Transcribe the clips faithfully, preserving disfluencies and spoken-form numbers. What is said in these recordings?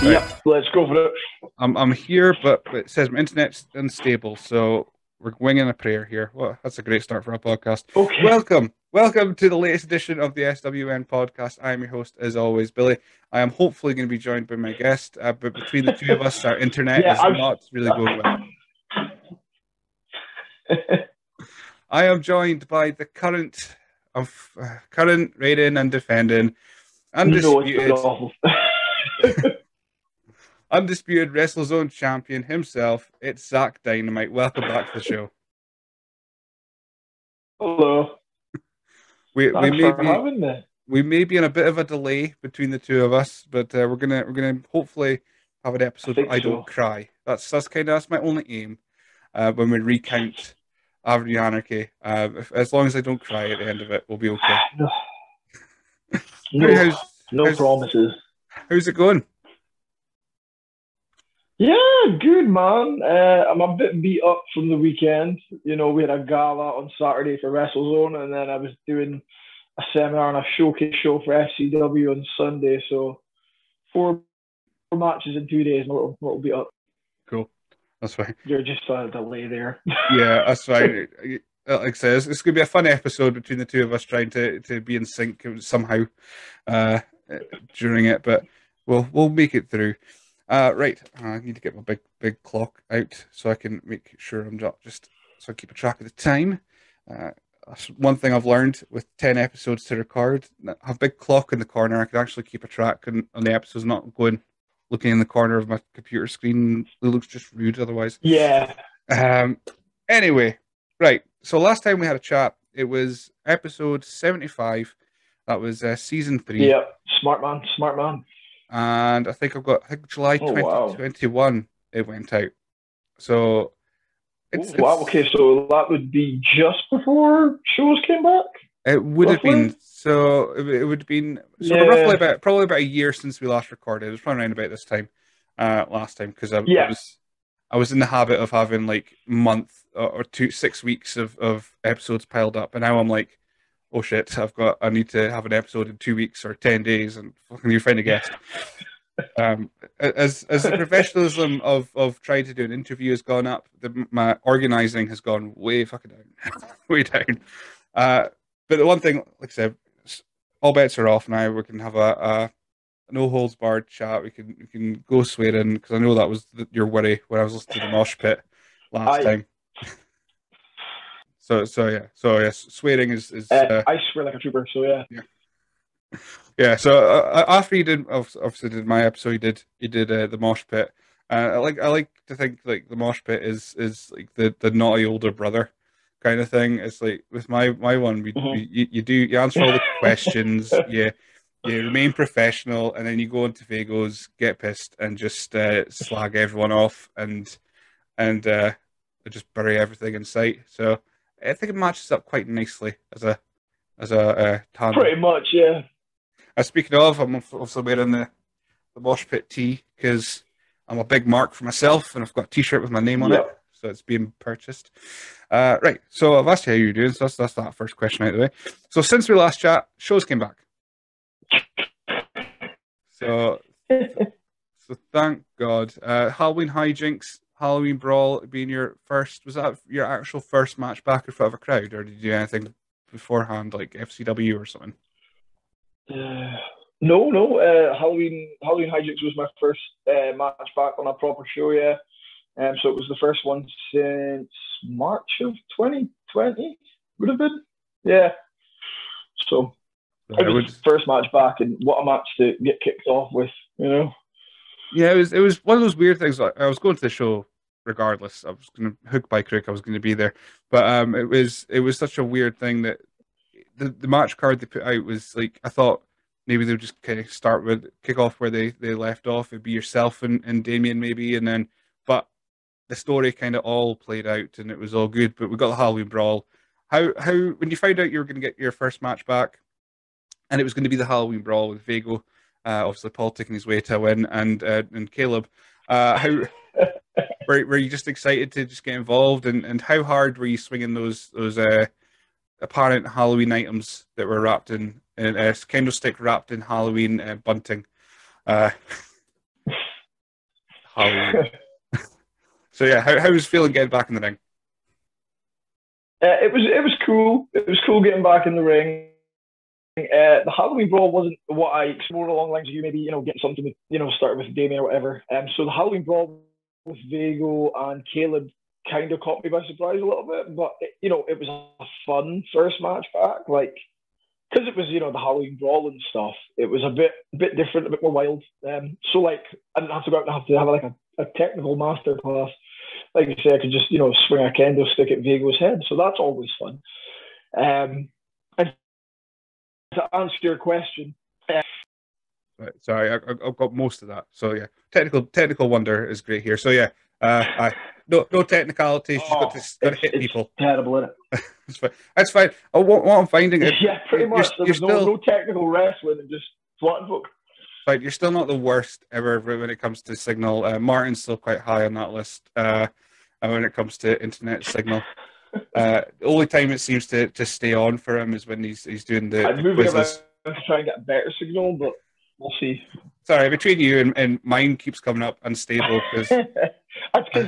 Right. Yep, let's go for it. I'm I'm here, but it says my internet's unstable, so we're winging a prayer here. Well, that's a great start for a podcast. Okay. Welcome, welcome to the latest edition of the S W N podcast. I am your host, as always, Billy. I am hopefully going to be joined by my guest, uh, but between the two of us, our internet Yeah, is I've. not really going well. I am joined by the current of uh, current rating and defending No, it's been undisputed awful. undisputed WrestleZone champion himself. It's Zach Dynamite. Welcome back to the show. Hello. We we Thanks may for be having me. we may be in a bit of a delay between the two of us, but uh, we're gonna we're gonna hopefully have an I episode where think I so. don't cry. That's that's kind of that's my only aim. Uh, when we recount Avenue Anarchy, uh, if, as long as I don't cry at the end of it, we'll be okay. No, How- no, how's no how's promises. how's it going? Yeah, good man. Uh, I'm a bit beat up from the weekend. You know, we had a gala on Saturday for WrestleZone, and then I was doing a seminar and a showcase show for F C W on Sunday. So four, four matches in two days, and a little, little beat up. Cool. That's fine. You're just a delay there. Yeah, that's fine. Uh, Like I say, it's, it's going to be a fun episode between the two of us trying to, to be in sync somehow uh, during it, but we'll we'll make it through. Uh, right, I need to get my big big clock out so I can make sure I'm not just so I keep a track of the time. Uh, that's one thing I've learned with ten episodes to record. I have a big clock in the corner. I can actually keep a track on, on the episodes, not going looking in the corner of my computer screen. It looks just rude otherwise. Yeah. Um. Anyway, right. So last time we had a chat, it was episode seventy-five. That was uh, season three. Yeah. Smart man. Smart man. And I think I've got I think July Oh wow. twenty twenty-one it went out. So it's Oh, wow. it's Okay, so that would be just before shows came back, it would have roughly. been so it, it would have been sort of roughly Yeah. about probably about a year since we last recorded. It was probably around about this time, uh, last time because I, I Yeah. was I was in the habit of having like month or, or two six weeks of of episodes piled up, and now I'm like, oh shit, I've got I need to have an episode in two weeks or ten days, and fucking you find a guest. Um, as as the professionalism of of trying to do an interview has gone up, the, my organizing has gone way fucking down, way down. Uh, but the one thing, like I said, all bets are off now. We can have a, a no holds barred chat. We can we can go swearing because I know that was the, your worry when I was listening to the mosh pit last I time. So so yeah, so yes, swearing is is uh, uh, I swear like a trooper. So yeah. yeah. Yeah, so uh, after you did obviously did my episode, you did you did uh, the mosh pit. Uh, I like I like to think like the mosh pit is is like the, the naughty older brother kind of thing. It's like with my my one, we, Mhm. we you, you do you answer all the questions, you you remain professional, and then you go into Vagos, get pissed, and just uh, slag everyone off and and uh, just bury everything in sight. So I think it matches up quite nicely as a as a uh, tandem. Pretty much, yeah. Uh, speaking of, I'm also wearing the, the Mosh Pit tee because I'm a big mark for myself and I've got a t-shirt with my name on it, Yep. so it's being purchased. Uh, right, so I've asked you how you're doing, so that's, that's that first question out of the way. So since we last chat, shows came back. So, so thank God. Uh, Halloween Hijinks, Halloween Brawl being your first, was that your actual first match back in front of a crowd, or did you do anything beforehand, like F C W or something? Uh, no, no. Uh, Halloween Halloween Hijinks was my first uh, match back on a proper show, yeah. Um, so it was the first one since March of twenty twenty, would have been. Yeah. So Yeah, it was would... the first match back, and what a match to get kicked off with, you know? Yeah, it was it was one of those weird things. Like, I was going to the show regardless. I was going to hook by crook. I was going to be there, but um, it was it was such a weird thing that the, the match card they put out was like I thought maybe they would just kind of start with kick off where they, they left off. It'd be yourself and, and Damien maybe, and then but the story kind of all played out and it was all good. But we got the Halloween Brawl. How how when you found out you were going to get your first match back, and it was going to be the Halloween Brawl with Vago, uh, obviously Paul taking his way to a win, and uh, and Caleb, uh, how were were you just excited to just get involved, and, and how hard were you swinging those those uh apparent Halloween items that were wrapped in, in a candlestick wrapped in Halloween uh, bunting? Uh, Halloween. So yeah, how how was feeling getting back in the ring? Uh, it was it was cool. It was cool getting back in the ring. Uh, the Halloween Brawl wasn't what I explored along the lines of you maybe you know getting something with, you know started with Damien or whatever. Um, so the Halloween Brawl with Vago and Caleb kind of caught me by surprise a little bit, but it, you know it was a fun first match back, like because it was you know the Halloween Brawl and stuff. It was a bit a bit different, a bit more wild. Um, so like I didn't have to go out and have to have like a, a technical master class. Like you say, I could just you know swing a kendo stick at Vago's head, so that's always fun. Um, and to answer your question, uh, Right, sorry, I, I- I've got most of that. So yeah, technical technical wonder is great here. So yeah, uh, I no no technicality. She's got to oh, got to it's hit it's people. terrible, isn't That's fine. That's fine. Oh, what, what I'm finding, it? it, Yeah, pretty you're, you're much. There you're was no still no technical wrestling and just swatting folk. fine. You're still not the worst ever when it comes to signal. Uh, Martin's still quite high on that list. Uh, and when it comes to internet signal, uh, the only time it seems to, to stay on for him is when he's he's doing the, I'm the moving around quizzes. to try and get a better signal, but we'll see. Sorry, between you and, and mine keeps coming up unstable because That's that's because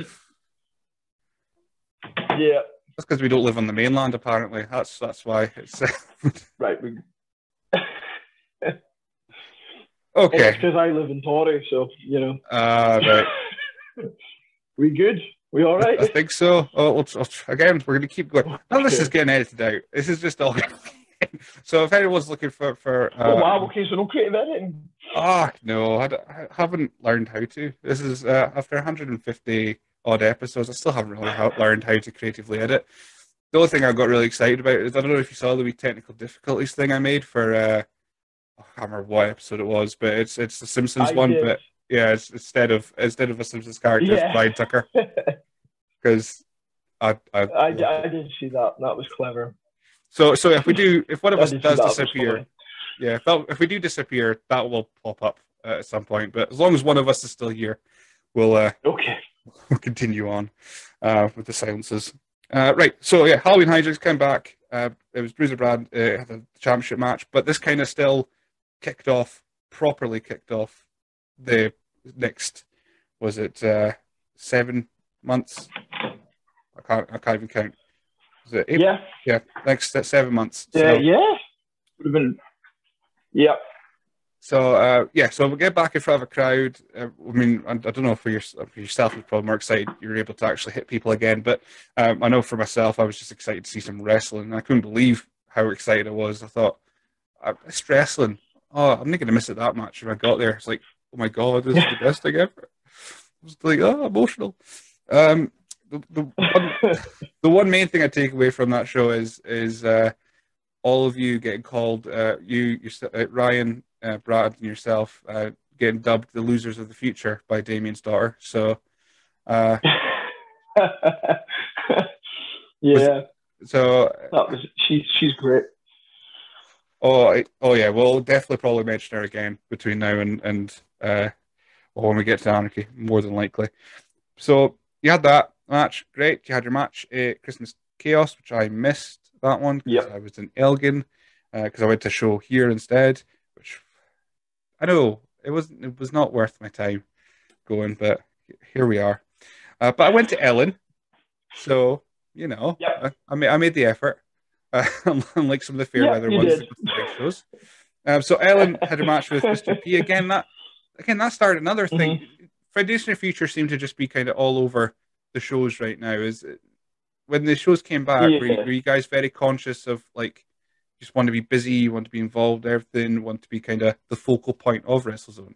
yeah, because we don't live on the mainland. Apparently, that's that's why it's right. We, it's okay. because I live in Tory, so you know. Uh, right. We good? We all I, right? I think so. Oh, we'll, we'll, again, we're going to keep going. None of this is Okay. getting edited out. This is just all. So if anyone's looking for for Oh uh, wow. Okay, so no creative editing. ah no, I, d- I haven't learned how to. This is uh, after one hundred fifty odd episodes. I still haven't really how, learned how to creatively edit. The only thing I got really excited about is I don't know if you saw the wee technical difficulties thing I made for uh, I can't remember what episode it was, but it's it's the Simpsons I one. did. But yeah, it's instead of instead of a Simpsons character, it's Yeah. Brian Tucker because I I I, loved it. I did see that. That was clever. So so if we do, if one of I us did see does that. That was disappear, funny. yeah, if that, if we do disappear, that will pop up uh, at some point. But as long as one of us is still here, we'll uh, Okay. we'll continue on uh, with the silences. Uh, right. So yeah, Halloween Hijinks came back. Uh, it was Bruiser Brad uh, had a championship match, but this kind of still kicked off properly. Kicked off the next was it uh, seven months? I can't I can't even count. Was it April? Yeah. Yeah, next uh, seven months. Yeah. So Yeah. Would have been. Yeah. So uh, yeah, so we get back in front of a crowd. Uh, I mean, I, I don't know for, your, for yourself, you're probably more excited you're able to actually hit people again. But um, I know for myself, I was just excited to see some wrestling. I couldn't believe how excited I was. I thought, it's wrestling. Oh, I'm not going to miss it that much. When I got there, it's like, oh my god, this is the best thing ever. I was like, oh, emotional. Um, the, the one, the one main thing I take away from that show is is uh, all of you getting called, uh, you, you uh, Ryan, uh, Brad, and yourself uh, getting dubbed the losers of the future by Damien's daughter. So, uh, was yeah. so. That was. She's she's great. Oh, I, oh yeah. We'll definitely probably mention her again between now and and uh, when we get to Anarchy, more than likely. So you had that match, great. You had your match at Christmas Chaos, which I missed that one because Yep. I was in Elgin because uh, I went to a show here instead, which I know it was it was not worth my time going, but here we are. Uh, but I went to Ellen, so you know Yep. I, I made I made the effort, uh, unlike some of the fair Yep. weather You ones did. that go to the big shows. Um, so Ellen had a match with Mister P again. That again that started another thing. hmm Foundation of Future seem to just be kind of all over the shows right now. Is when the shows came back, were you, Yeah. were you guys very conscious of like just want to be busy, you want to be involved, in everything, want to be kind of the focal point of WrestleZone?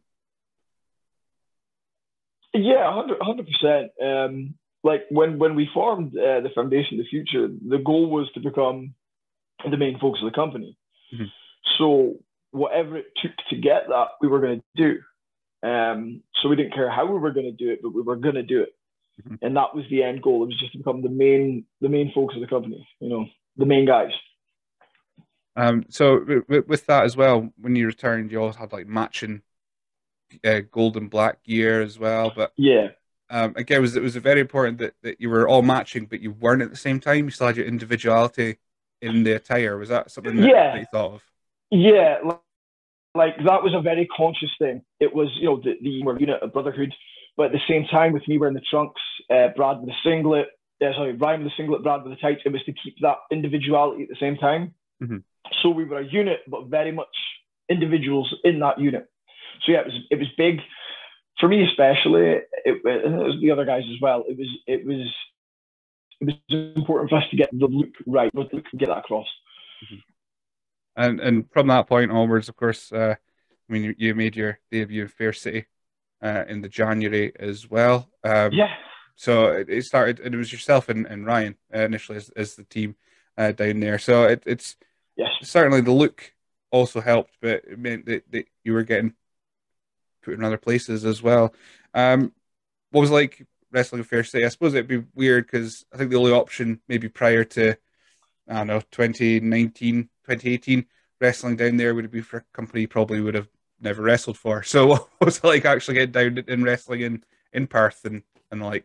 Yeah. Hundred hundred percent. Um, like when when we formed uh, the foundation of the future, the goal was to become the main focus of the company. Mm-hmm. So whatever it took to get that, we were going to do. Um, so we didn't care how we were going to do it, but we were going to do it, Mm-hmm. and that was the end goal. It was just to become the main the main focus of the company. You know, the main guys. Um, so with, with that as well, when you returned, you also had like matching uh, gold and black gear as well. But Yeah, um, again, it was it was very important that, that you were all matching, but you weren't at the same time. You still had your individuality in the attire. Was that something that, that yeah, you thought of? yeah. Like that was a very conscious thing. It was, you know, the, the unit of brotherhood. But at the same time, with me wearing the trunks, uh, Brad with the singlet, uh, sorry, Ryan with the singlet, Brad with the tights, it was to keep that individuality at the same time. Mm-hmm. So we were a unit, but very much individuals in that unit. So yeah, it was it was big for me, especially. It, it was the other guys as well. It was it was it was important for us to get the look right, but get that across. Mm-hmm. And and from that point onwards, of course, uh, I mean, you, you made your debut in Fair City uh, in the January as well. Um, yeah. So it, it started, and it was yourself and, and Ryan uh, initially as, as the team uh, down there. So it, it's yes. certainly the look also helped, but it meant that, that you were getting put in other places as well. Um, what was it like wrestling in Fair City? I suppose it'd be weird because I think the only option maybe prior to, I don't know, twenty nineteen, twenty eighteen, wrestling down there would be for a company you probably would have never wrestled for. So what was it like actually getting down in wrestling in, in Perth and, and like,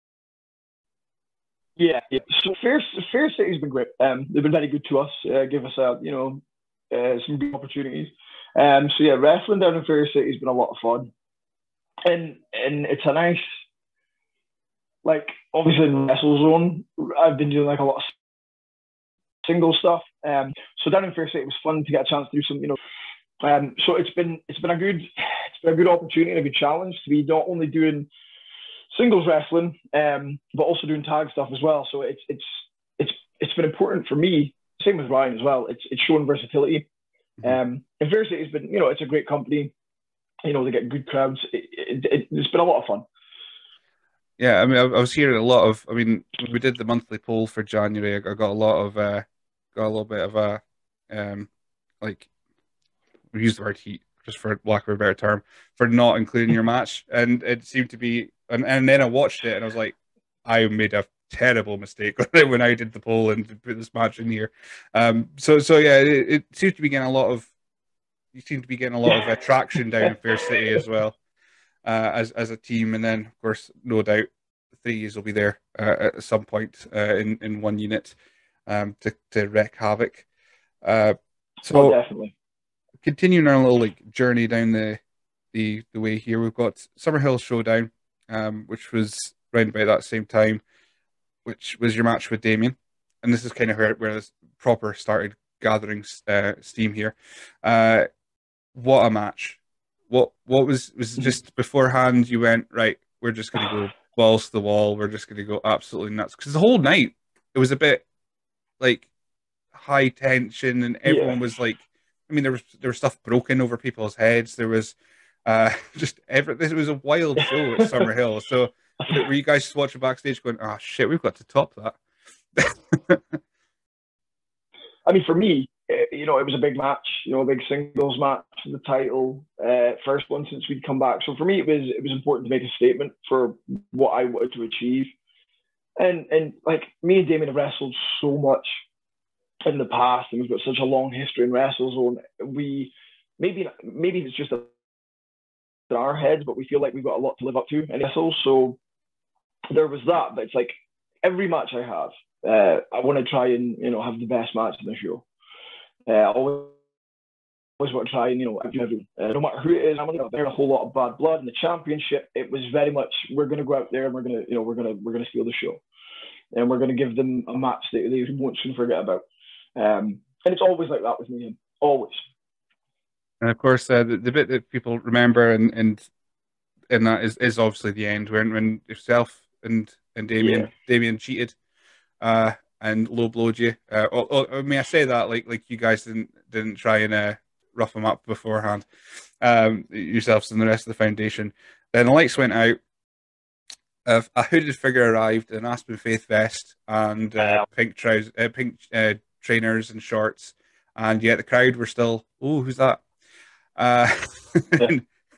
Yeah, yeah. So Fair Fair City's been great. Um, they've been very good to us. Uh, give us a you know uh, some good opportunities. Um, so yeah, wrestling down in Fair City's been a lot of fun, and and it's a nice, like obviously in WrestleZone, I've been doing like a lot of single stuff. Um, so down in Fair City it was fun to get a chance to do some you know. Um, so it's been it's been a good it's been a good opportunity and a good challenge to be not only doing singles wrestling, um, but also doing tag stuff as well. So it's it's it's it's been important for me. Same with Ryan as well. It's it's showing versatility. Um, and Fair City has been, you know, it's a great company. You know, they get good crowds. It, it, it, it's been a lot of fun. Yeah, I mean, I, I was hearing a lot of. I mean, when we did the monthly poll for January, I, I got a lot of, uh, got a little bit of a, um, like, we use the word heat just for lack of a better term for not including your match, and it seemed to be. And, and then I watched it, and I was like, I made a terrible mistake when I did the poll and put this match in here. Um, so so yeah, it, it seems to be getting a lot of. You seem to be getting a lot of uh, traction down in Fair City as well. Uh, as as a team, and then of course, no doubt, the threes will be there uh, at some point uh, in in one unit um, to to wreak havoc. Uh, Oh, so definitely. continuing our little like journey down the the the way here, we've got Summerhill Showdown, um, which was around about that same time, which was your match with Damien, and this is kind of where where this proper started gathering uh, steam here. Uh, what a match! What what was was it just beforehand you went, right, we're just gonna go balls to the wall, we're just gonna go absolutely nuts, because the whole night it was a bit like high tension and Yeah. everyone was like, I mean, there was there was stuff broken over people's heads, there was uh just every this was a wild show at Summerhill. So were were you guys just watching backstage going, oh shit, we've got to top that? I mean, for me, eh, you know, it was a big match, you know, a big singles match for the title, uh, first one since we'd come back. So for me, it was it was important to make a statement for what I wanted to achieve. And and like me and Damien have wrestled so much in the past, and we've got such a long history in WrestleZone. We maybe maybe it's just in our heads, but we feel like we've got a lot to live up to in wrestle. So there was that, but it's like every match I have, uh, I want to try and you know have the best match in the show. Uh, I always, always want to try and you know everyone, uh, no matter who it is. I'm going to bear a whole lot of bad blood in the championship. It was very much we're going to go out there and we're going to you know we're going to we're going to steal the show, and we're going to give them a match that they won't soon forget about. Um, and it's always like that with me, always. And of course, uh, the, the bit that people remember and and and that is, is obviously the end when when yourself and and Yeah. Damien Damien cheated uh and low blowed you. Uh, oh, oh, I mean, I say that like like you guys didn't didn't try and uh, rough him up beforehand, um, yourselves and the rest of the foundation. Then the lights went out. Uh, a hooded figure arrived, an Aspen Faith vest and uh, Um, pink trousers, uh, pink uh, trainers and shorts, and yet the crowd were still, oh, who's that? Uh, yeah.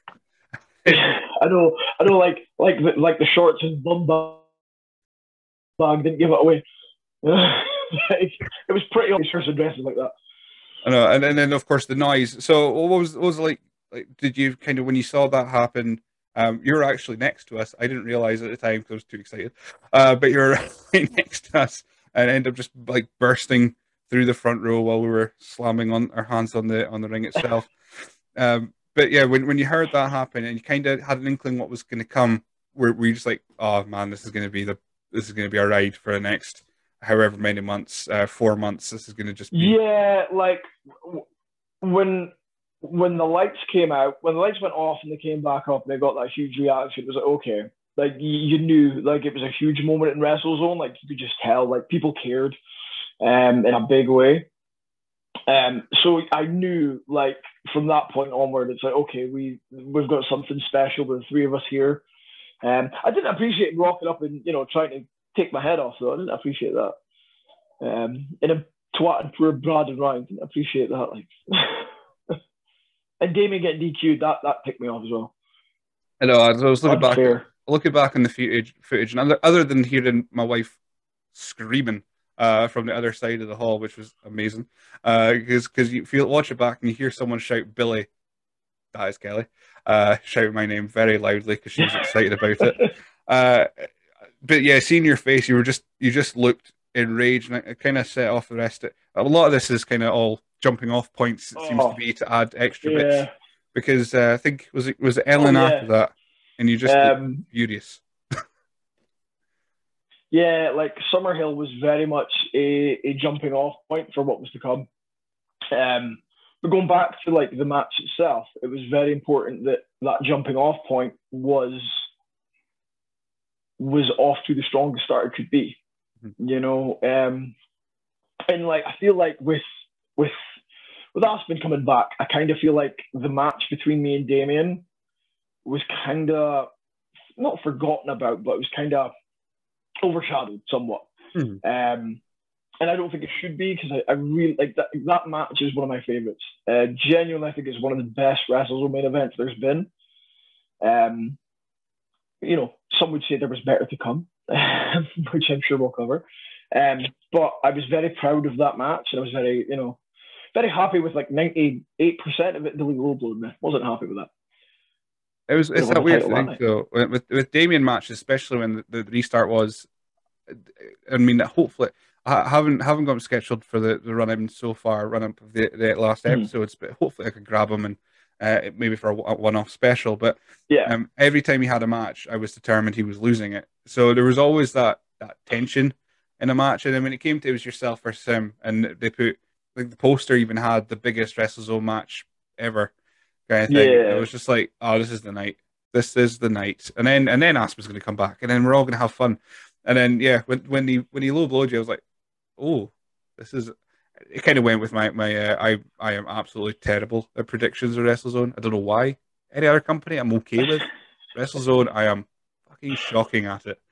I know, I know, like like the, like the shorts and bum bag didn't give it away. Like, it was pretty obvious shirts and dresses like that. I know, and, and then of course the noise. So what was what was it like? Like, did you kind of when you saw that happen? Um, you were actually next to us. I didn't realize at the time because I was too excited. Uh, but you were right next to us and ended up just like bursting through the front row while we were slamming on our hands on the on the ring itself. Um, but yeah, when when you heard that happen and you kind of had an inkling what was going to come, were, were you just like, oh man, this is going to be the this is going to be a ride for the next however many months, uh, four months. This is going to just be. Yeah, like when when the lights came out, when the lights went off and they came back up, and they got that huge reaction. It was like, okay, like you, you knew, like it was a huge moment in WrestleZone. Like you could just tell, like people cared, um, in a big way. Um, so I knew, like from that point onward, it's like, okay, we we've got something special with the three of us here. Um, I didn't appreciate rocking up and you know trying to take my head off though. I didn't appreciate that. Um, in a twat and poor Brad and Ryan, didn't appreciate that. Like, and Damien getting D Q'd, that that picked me off as well. I know. I was looking back, Unfair. looking back in the footage, footage, and other, other than hearing my wife screaming uh, from the other side of the hall, which was amazing, because uh, because you feel watch it back and you hear someone shout Billy, that is Kelly, uh, shout my name very loudly because she was excited about it. Uh, but yeah, seeing your face, you were just you just looked enraged, and it kind of set off the rest of it. A lot of this is kind of all jumping off points. It seems to Oh, be to add extra bits yeah. because uh, I think was it was it Oh, Ellen after yeah. that, and you just looked Um, furious. yeah, like Summerhill was very much a, a jumping off point for what was to come. Um, but going back to like the match itself, it was very important that that jumping off point was was off to the strongest start it could be. Mm-hmm. You know, um, and like I feel like with with with Aspen coming back, I kind of feel like the match between me and Damien was kind of not forgotten about, but it was kind of overshadowed somewhat. Mm-hmm. Um, and I don't think it should be because I, I really like that. That match is one of my favorites. Uh, genuinely, I think it's one of the best WrestleZone main events there's been. Um, you know, some would say there was better to come, which I'm sure we'll cover. Um, but I was very proud of that match, and I was very, you know, very happy with like ninety-eight percent of it. Billy low blowed me. Wasn't happy with that. It was it's Could have that won the weird title that thing night. though with with Damien matches, especially when the, the restart was. I mean, hopefully, I haven't haven't got him scheduled for the, the run in so far, run up of the, the last Mhm. episodes, but hopefully I could grab him and uh, maybe for a, one off special. But Yeah, um, every time he had a match, I was determined he was losing it. So there was always that that tension in a match. And then when it came to it was yourself versus him, and they put like the poster even had the biggest WrestleZone match ever kind of thing. And it yeah. was just like, oh, this is the night. This is the night. And then and then Aspen's going to come back, and then we're all going to have fun. And then yeah, when when he when he low blowed you, I was like, oh, this is. It kind of went with my my. Uh, I I am absolutely terrible at predictions of WrestleZone. I don't know why. Any other company, I'm okay with. WrestleZone, I am fucking shocking at it.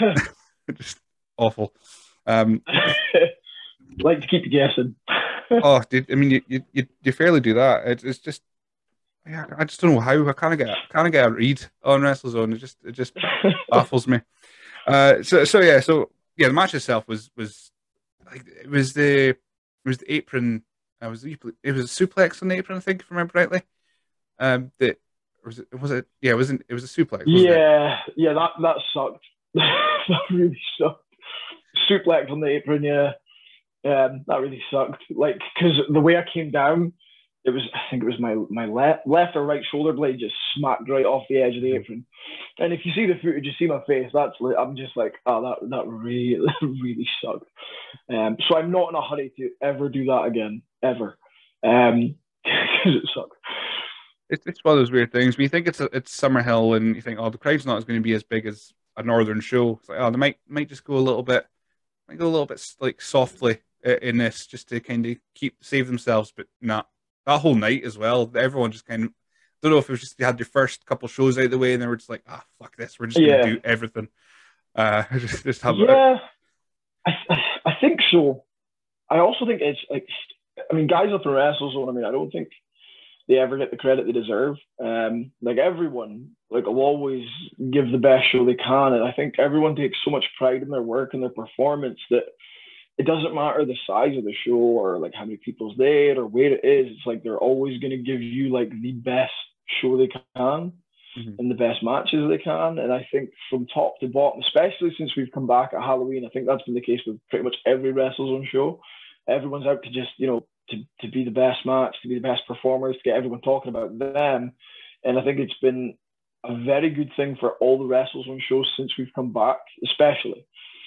Just awful. Um, Like to keep you guessing. oh, did I mean you, you you you fairly do that? It's it's just yeah, I just don't know how. I kind of get kind of get a read on WrestleZone. It just it just baffles me. Uh, so so yeah, so yeah, the match itself was was like it was the it was the apron. I was it was a suplex on the apron, I think, if I remember rightly. Um, that was it. Was it? Yeah, it wasn't. It was a suplex, wasn't it? Yeah, yeah, that that sucked. That really sucked. Suplex on the apron, yeah. Um, that really sucked. Like, because the way I came down, it was I think it was my my left left or right shoulder blade just smacked right off the edge of the apron. And if you see the footage, you see my face. That's I'm just like, oh, that that really really sucked. Um, so I'm not in a hurry to ever do that again, ever, um, because it sucked. It's it's one of those weird things. When you think it's a, it's Summerhill, and you think, oh, the crowd's not going to be as big as a northern show. It's like, oh, they might might just go a little bit, might go a little bit like softly in this, just to kind of keep save themselves. But nah, that whole night as well, everyone just kind of. I don't know if it was just they had their first couple shows out of the way, and they were just like, ah, fuck this, we're just going to Yeah, do everything. Uh, just just have a. yeah, I I think so. I also think it's like, I mean, guys up in WrestleZone. I mean, I don't think they ever get the credit they deserve. Um, like everyone, like will always give the best show they can, and I think everyone takes so much pride in their work and their performance that it doesn't matter the size of the show or like how many people's there or where it is. It's like they're always going to give you like the best show they can Mhm. and the best matches they can. And I think from top to bottom, especially since we've come back at Halloween, I think that's been the case with pretty much every WrestleZone show. Everyone's out to just, you know, to, to be the best match, to be the best performers, to get everyone talking about them. And I think it's been a very good thing for all the wrestlers on shows since we've come back, especially.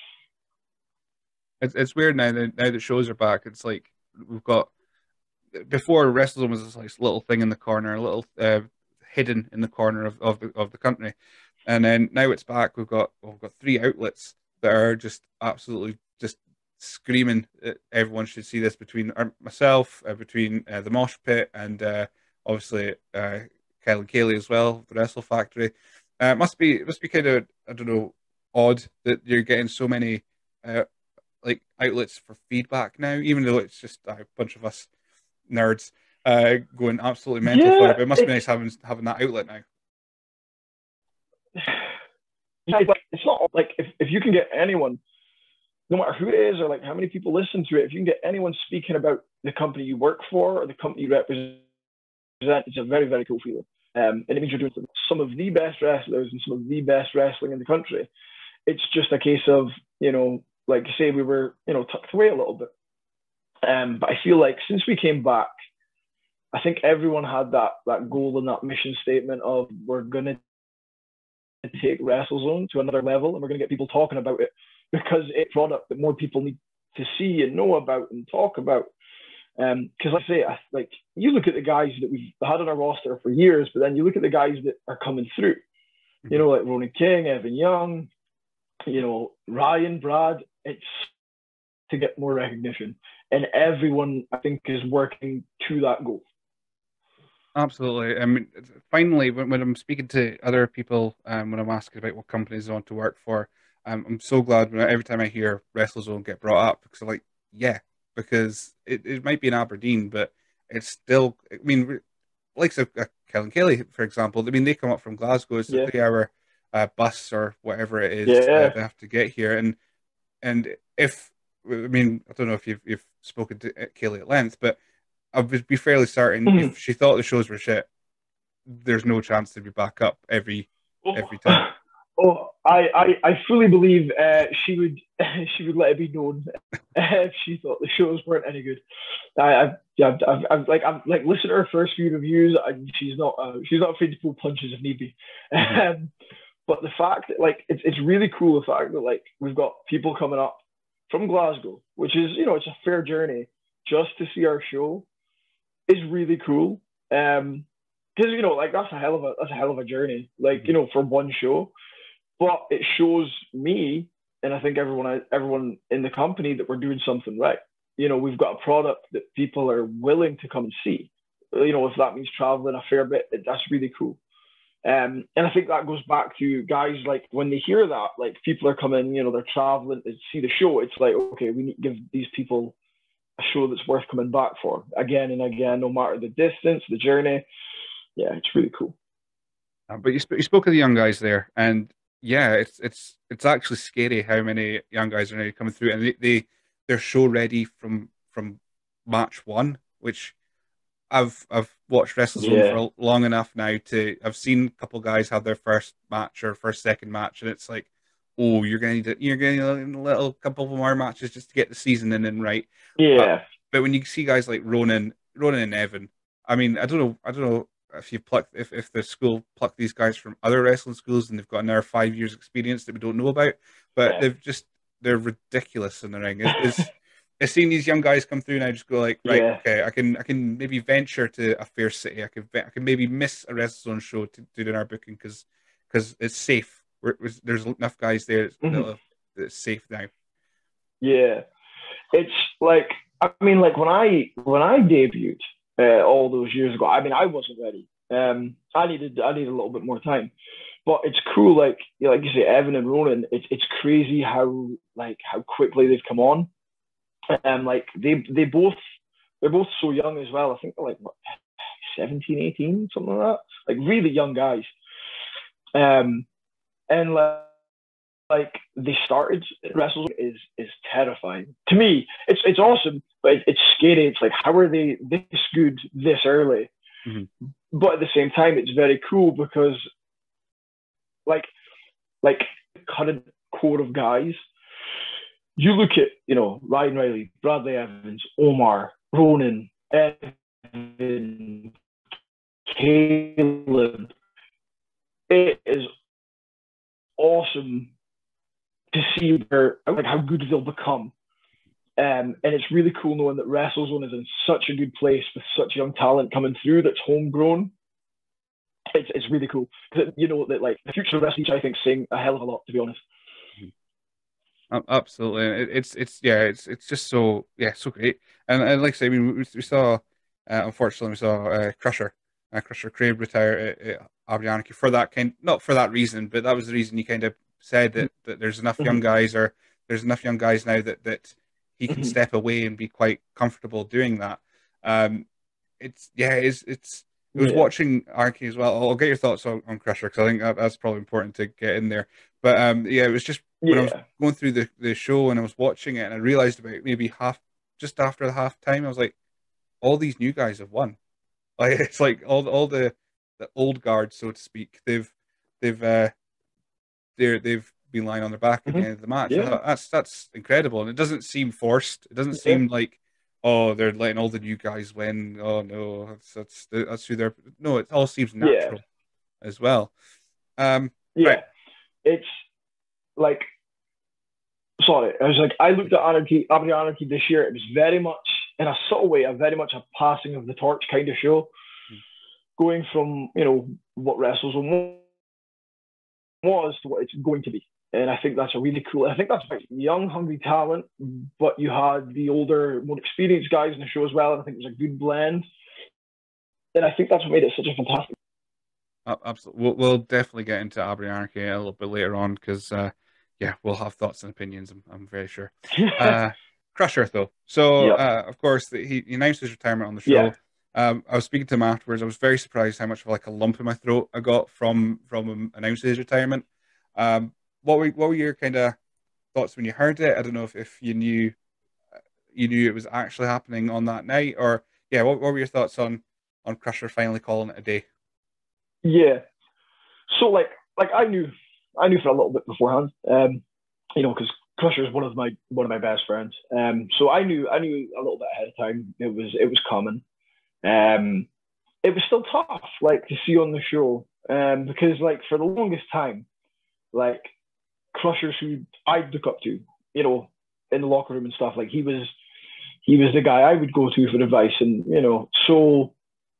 It's it's weird now that now that shows are back. It's like we've got before WrestleZone was this like little thing in the corner, a little uh, hidden in the corner of, of the of the country, and then now it's back. We've got we've got three outlets that are just absolutely just screaming. That everyone should see this between uh, myself, uh, between uh, the Mosh Pit, and uh, obviously uh, Kyle and Kaylee as well, the Wrestle Factory. Uh, it must be it must be kind of I don't know odd that you're getting so many uh, like outlets for feedback now, even though it's just a bunch of us nerds uh, going absolutely mental for Yeah, it. But it must be it's nice having having that outlet now. yeah, like it's not like if, if you can get anyone, no matter who it is or like how many people listen to it, if you can get anyone speaking about the company you work for or the company you represent, it's a very, very cool feeling. Um, and it means you're doing some of the best wrestlers and some of the best wrestling in the country. It's just a case of, you know, like say we were, you know, tucked away a little bit. Um, but I feel like since we came back, I think everyone had that that goal and that mission statement of we're gonna take WrestleZone to another level and we're gonna get people talking about it because it's a product that more people need to see and know about and talk about. Um, because like I say, I, like you look at the guys that we've had on our roster for years, but then you look at the guys that are coming through. You know, like Ronan King, Evan Young, you know, Ryan, Brad. It's to get more recognition, and everyone I think is working to that goal. Absolutely. I mean, finally, when, when I'm speaking to other people, um, when I'm asking about what companies they want to work for, um, I'm so glad when every time I hear WrestleZone get brought up because I'm like, yeah, because it, it might be in Aberdeen, but it's still. I mean, like so, uh, Kellen Kelly, for example. I mean, they come up from Glasgow. It's a Yeah, three-hour uh, bus or whatever it is uh, yeah. they have to get here, and and if I mean, I don't know if you've you've spoken to Kaylee at length, but I would be fairly certain if she thought the shows were shit, there's no chance to be back up every Oh, every time. oh, I, I, I fully believe uh, she would she would let it be known if she thought the shows weren't any good. I, I've, yeah, I've, I've like I've like listened to her first few reviews. And she's not uh, she's not afraid to pull punches if need be. Mm-hmm. Um, but the fact that like it's it's really cool the fact that like we've got people coming up from Glasgow, which is you know it's a fair journey just to see our show is really cool. Um, because you know like that's a hell of a that's a hell of a journey. Like Mm-hmm. you know for one show, but it shows me and I think everyone everyone in the company that we're doing something right. You know, we've got a product that people are willing to come and see. You know, if that means traveling a fair bit, that's really cool. Um, and I think that goes back to guys like when they hear that, like people are coming, you know, they're traveling to see the show. It's like, okay, we need to give these people a show that's worth coming back for again and again, no matter the distance, the journey. Yeah, it's really cool. Uh, but you, sp- you spoke of the young guys there, and yeah, it's it's it's actually scary how many young guys are now coming through, and they, they they're show ready from from match one, which I've I've watched WrestleZone Yeah, for long enough now to I've seen a couple guys have their first match or first second match, and it's like, oh, you're gonna need a, you're gonna need a little couple more matches just to get the season in and right. But yeah, but when you see guys like Ronan, Ronan and Evan, I mean, I don't know, I don't know if you pluck if if the school plucked these guys from other wrestling schools and they've got another five years experience that we don't know about, but yeah, they've just they're ridiculous in the ring. Is is is seeing these young guys come through and I just go like, right, yeah. okay, I can I can maybe venture to a fair city. I could I can maybe miss a WrestleZone show to do in our booking because because it's safe. We're, there's enough guys there Mhm. that it's safe now. Yeah. It's like I mean, like when I when I debuted uh, all those years ago, I mean, I wasn't ready. Um, I needed I needed a little bit more time. But it's cool, like you know, like you say, Evan and Ronan. It's it's crazy how like how quickly they've come on. Um, like they they both they're both so young as well. I think they're like what, seventeen, eighteen, something like that. Like really young guys. Um, and like like they started wrestling is is terrifying to me. It's it's awesome, but it's scary. It's like how are they this good this early? Mm-hmm. But at the same time, it's very cool because like like current core of guys. You look at you know Ryan Riley, Bradley Evans, Omar, Ronan, Evan, Caleb. it is awesome to see where, like, how good they'll become. Um, and it's really cool knowing that WrestleZone is in such a good place with such young talent coming through that's homegrown. It's it's really cool because you know that like the future of wrestling, I think, saying a hell of a lot, to be honest. Absolutely, it, it's it's yeah, it's it's just so yeah, so great. And, and like I say, I mean, we, we saw, uh, unfortunately, we saw uh, Crusher, uh, Crusher Crave retire at, at Abiyanaki for that kind, not for that reason, but that was the reason he kind of said that that there's enough young Mm-hmm. guys, or there's enough young guys now that that he can Mm-hmm. step away and be quite comfortable doing that. Um, it's yeah, it's it's it was Yeah, watching Arky as well. I'll get your thoughts on, on Crusher because I think that, that's probably important to get in there. But um, yeah, it was just when I was yeah, going through the, the show and I was watching it and I realized about maybe half just after the half time, I was like, all these new guys have won. Like it's like all all the the old guard, so to speak, they've they've uh they're they've been lying on their back at the mm-hmm. end of the match. I Yeah, thought that's that's incredible, and it doesn't seem forced. It doesn't yeah, seem like, oh, they're letting all the new guys win. Oh no, that's that's that's who they're. No, it all seems yeah, natural as well. Um, right. yeah. It's like, sorry, I was like, I looked at Anarchy, Abbey Anarchy this year. It was very much, in a subtle way, a very much a passing of the torch kind of show, going from you know what WrestleZone was to what it's going to be. And I think that's a really cool. I think that's like young, hungry talent, but you had the older, more experienced guys in the show as well. And I think it was a good blend. And I think that's what made it such a fantastic. Absolutely. We'll, we'll definitely get into Abrianarchy a little bit later on because, uh, yeah, we'll have thoughts and opinions. I'm, I'm very sure. Uh, Crusher, though. So, Yep. uh, of course, the, he, he announced his retirement on the Yeah. show. Um, I was speaking to him afterwards. I was very surprised how much of like a lump in my throat I got from from him announcing his retirement. Um, what were what were your kind of thoughts when you heard it? I don't know if, if you knew you knew it was actually happening on that night, or yeah, what, what were your thoughts on on Crusher finally calling it a day? Yeah. So like like I knew I knew for a little bit beforehand. Um, you know, because Crusher is one of my one of my best friends. Um, so I knew I knew a little bit ahead of time it was it was coming. Um, it was still tough, like to see on the show, um, because like for the longest time, like Crushers who I look up to, you know, in the locker room and stuff, like he was he was the guy I would go to for advice, and you know, so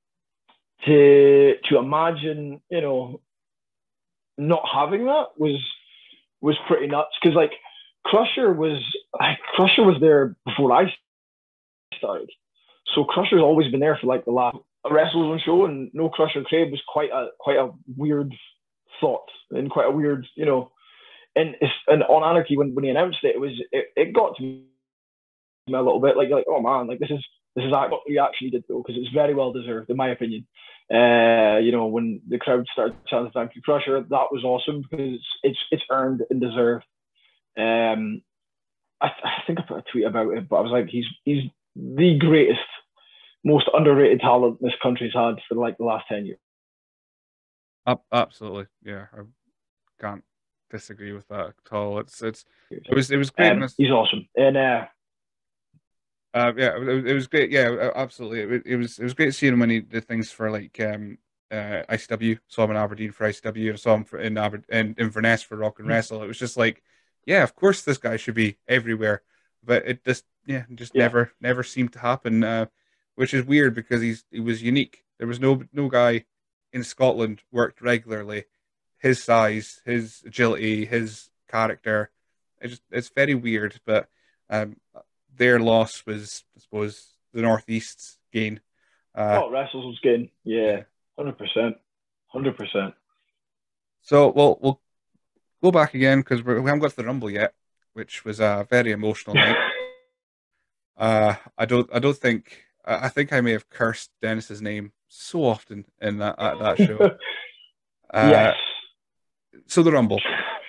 to to imagine, you know, not having that was was pretty nuts because like Crusher was like, Crusher was there before I started. So Crusher's always been there for like the last WrestleZone show, and no Crusher Crave was quite a quite a weird thought and quite a weird, you know. And it's, and on Anarchy when, when he announced it, it was it, it got to me a little bit like like oh man, like this is this is what he actually did though because it's very well deserved in my opinion. Uh, you know when the crowd started chanting "Thank you, Crusher," that was awesome because it's it's, it's earned and deserved. Um, I, I think I put a tweet about it, but I was like, he's he's the greatest, most underrated talent this country's had for like the last ten years. Absolutely, yeah. I can't disagree with that at all. It's it's it was it was great when Um, it's he's awesome, and uh, uh yeah it, it was great, yeah, absolutely. It, it was it was great seeing him when he did things for like um uh I C W. Saw him in Aberdeen for I C W, and saw him for, in Aber in Inverness for Rock and Wrestle. It was just like, yeah, of course this guy should be everywhere, but it just yeah just yeah, never never seemed to happen. Uh, which is weird because he's he was unique. There was no no guy in Scotland worked regularly his size, his agility, his character. It's just it's very weird, but um, their loss was, I suppose, the Northeast's gain. Uh, oh, wrestles was good, yeah, yeah. hundred percent, hundred percent. So we'll we'll go back again because we haven't got to the Rumble yet, which was a very emotional night. Uh, I don't I don't think I think I may have cursed Dennis's name so often in that at that show. Yes, Uh, so the Rumble,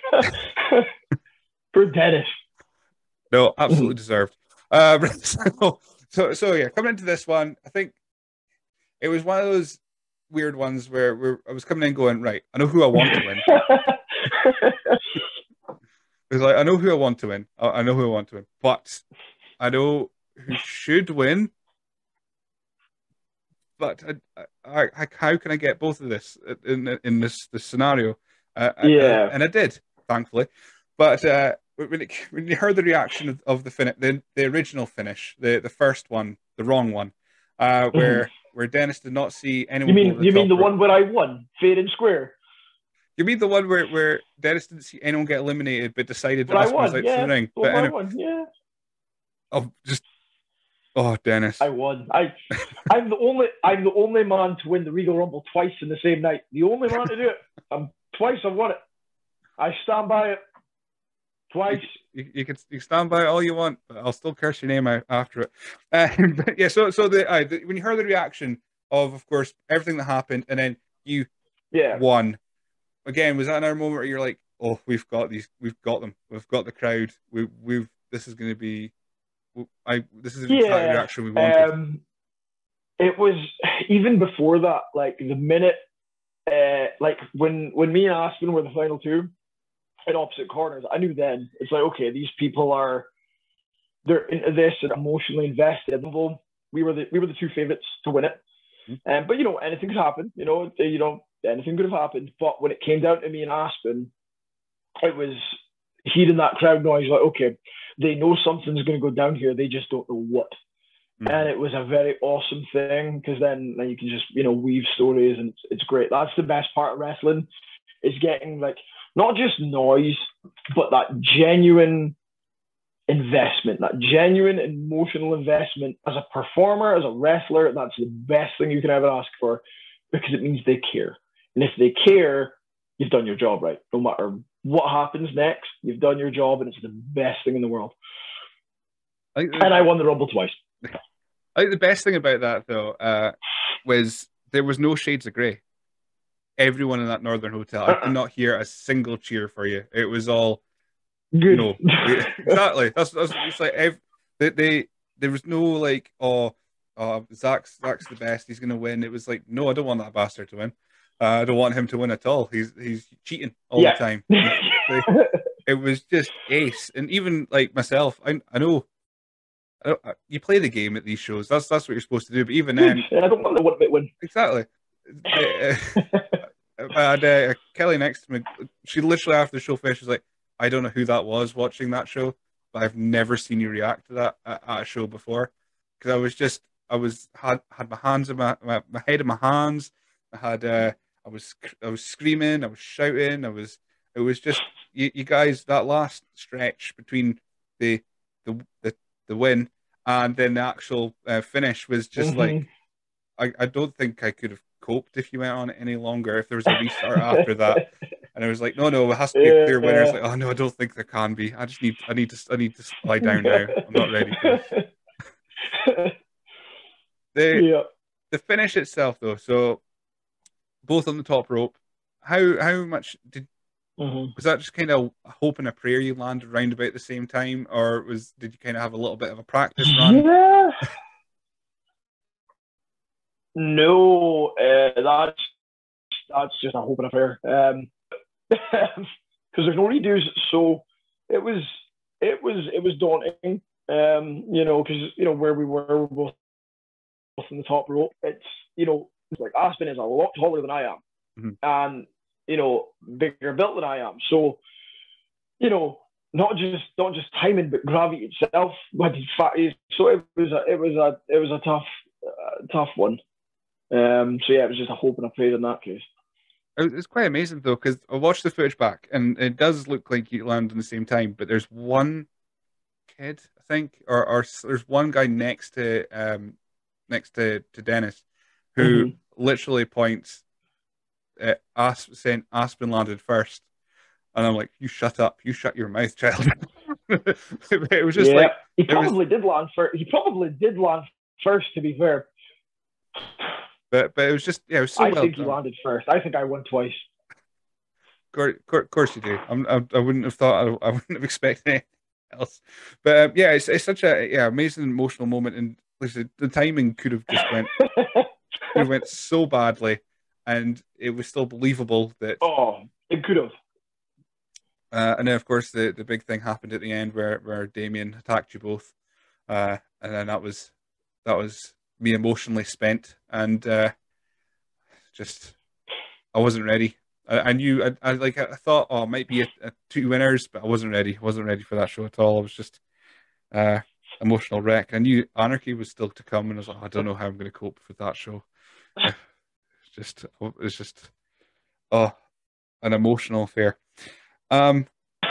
for Dennis. no, absolutely deserved. Uh, so, so so yeah, coming into this one, I think it was one of those weird ones where, where I was coming in going, right, I know who I want to win. It was like, I know who I want to win. I, I know who I want to win. But I know who should win. But I, I, I, how can I get both of this in in this this scenario? Uh, and, Yeah. and I did, thankfully. But uh, when it, when you heard the reaction of, of the fin the the original finish, the the first one, the wrong one, uh, Mhm. where where Dennis did not see You anyone go over mean the you mean top the rope. one where I won, fair and square? You mean the one where where Dennis didn't see anyone get eliminated, but decided to But I ask him won, out to the yeah. ring? The one But where I anyway, won, yeah. oh, just oh, Dennis. I won. I I'm the only I'm the only man to win the Regal Rumble twice in the same night. The only man to do it. I'm twice I've won it. I stand by it. You, Twice. you, you can you stand by it all you want, but I'll still curse your name out after it. Um, but yeah, so so the, uh, the when you heard the reaction of, of course, everything that happened, and then you Yeah. won again, was that another moment where you're like, oh, we've got these, we've got them, we've got the crowd, we we've this is going to be, I this is the exact Yeah. reaction we wanted. Um it was even before that, like the minute uh like when when me and Aspen were the final two in opposite corners, I knew then it's like, okay, these people are they're into this and emotionally invested. We were the we were the two favorites to win it. Um, but you know, anything could happen. You know, you know, anything could have happened. But when it came down to me and Aspen, it was hearing that crowd noise. Like, okay, they know something's going to go down here. They just don't know what. Mm-hmm. And it was a very awesome thing because then, then you can just you know weave stories and it's, it's great. That's the best part of wrestling is getting like not just noise, but that genuine investment, that genuine emotional investment as a performer, as a wrestler. That's the best thing you can ever ask for because it means they care. And if they care, you've done your job right. No matter what happens next, you've done your job and it's the best thing in the world. I the, and I won the Rumble twice. I think the best thing about that, though, uh, was there was no shades of grey. Everyone in that Northern Hotel, I did not hear a single cheer for you. It was all good. No, we, exactly. That's that's it's like every, they, they there was no like oh oh Zach's Zach's the best. He's gonna win. It was like no, I don't want that bastard to win. Uh, I don't want him to win at all. He's he's cheating all yeah. the time. They, it was just ace. And even like myself, I I know. I don't, you play the game at these shows. That's that's what you're supposed to do. But even then, I don't want to win. win. Exactly. The, uh, I had uh, Kelly next to me. She literally after the show finished was like, I don't know who that was watching that show, but I've never seen you react to that at, at a show before. Because I was just, I was had had my hands in my, my my head in my hands. I had, uh, I was I was screaming, I was shouting, I was. It was just you, you guys that last stretch between the the the, the win and then the actual uh, finish was just mm-hmm. like I, I don't think I could have coped if you went on it any longer. If there was a restart after that. And I was like, no, no, it has to be a clear winner. It's like, oh no, I don't think there can be. I just need, I need to, I need to lie down now. I'm not ready for this. the yeah. the finish itself, though. So both on the top rope. How how much did mm-hmm. was that just kind of a hope and a prayer you landed around about the same time, or was did you kind of have a little bit of a practice run? Yeah. no, uh, that's that's just a hope and a prayer. Um, because there's no redos, so it was it was it was daunting. Um, you know, because you know where we were, we were both in the top rope. It's you know, it's like Aspen is a lot taller than I am, mm-hmm. and you know, bigger built than I am. So, you know, not just not just timing, but gravity itself. So it was a it was a it was a tough uh, tough one. Um, so yeah, it was just a hope and a prayer in that case. It's quite amazing though, because I watched the footage back, and it does look like you land in the same time. But there's one kid, I think, or, or there's one guy next to um next to, to Dennis, who mm-hmm. literally points at Asp, saying Aspen landed first, and I'm like, you shut up, you shut your mouth, child. It was just yeah. like he probably was... did land first. He probably did land first, to be fair. But but it was just yeah, it was so I well think done. he landed first. I think I won twice. Of course, course you do. I'm, I, I wouldn't have thought. I, I wouldn't have expected anything else. But um, yeah, it's it's such a yeah amazing emotional moment, and like the, the timing could have just went it went so badly, and it was still believable that. Oh, it could have. Uh, and then of course the, the big thing happened at the end where where Damien attacked you both, uh, and then that was that was me emotionally spent, and uh, just I wasn't ready. I, I knew I, I like I thought, oh, it might be a, a two winners, but I wasn't ready. I wasn't ready for that show at all. I was just uh emotional wreck. I knew Anarchy was still to come, and I was like, I don't know how I'm going to cope with that show. Uh, It's just it's just oh, an emotional affair. Um,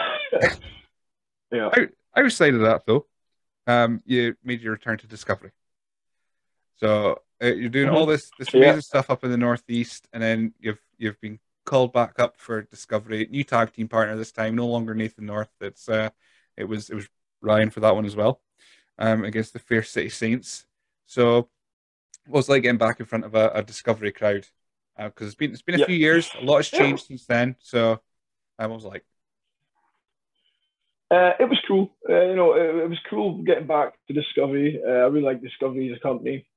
Yeah. I outside of that though, um, you made your return to Discovery. So uh, you're doing all Mhm. this this Yeah. amazing stuff up in the Northeast, and then you've you've been called back up for Discovery. New tag team partner this time, no longer Nathan North. It's uh, it was it was Ryan for that one as well, um, against the Fair City Saints. So what was it like getting back in front of a, a Discovery crowd? Because it's been it's been a Yeah. few years, a lot has Yeah. changed since then. So um, I was like, Uh, it was cool. Uh, you know, it, it was cool getting back to Discovery. Uh, I really like Discovery as a company.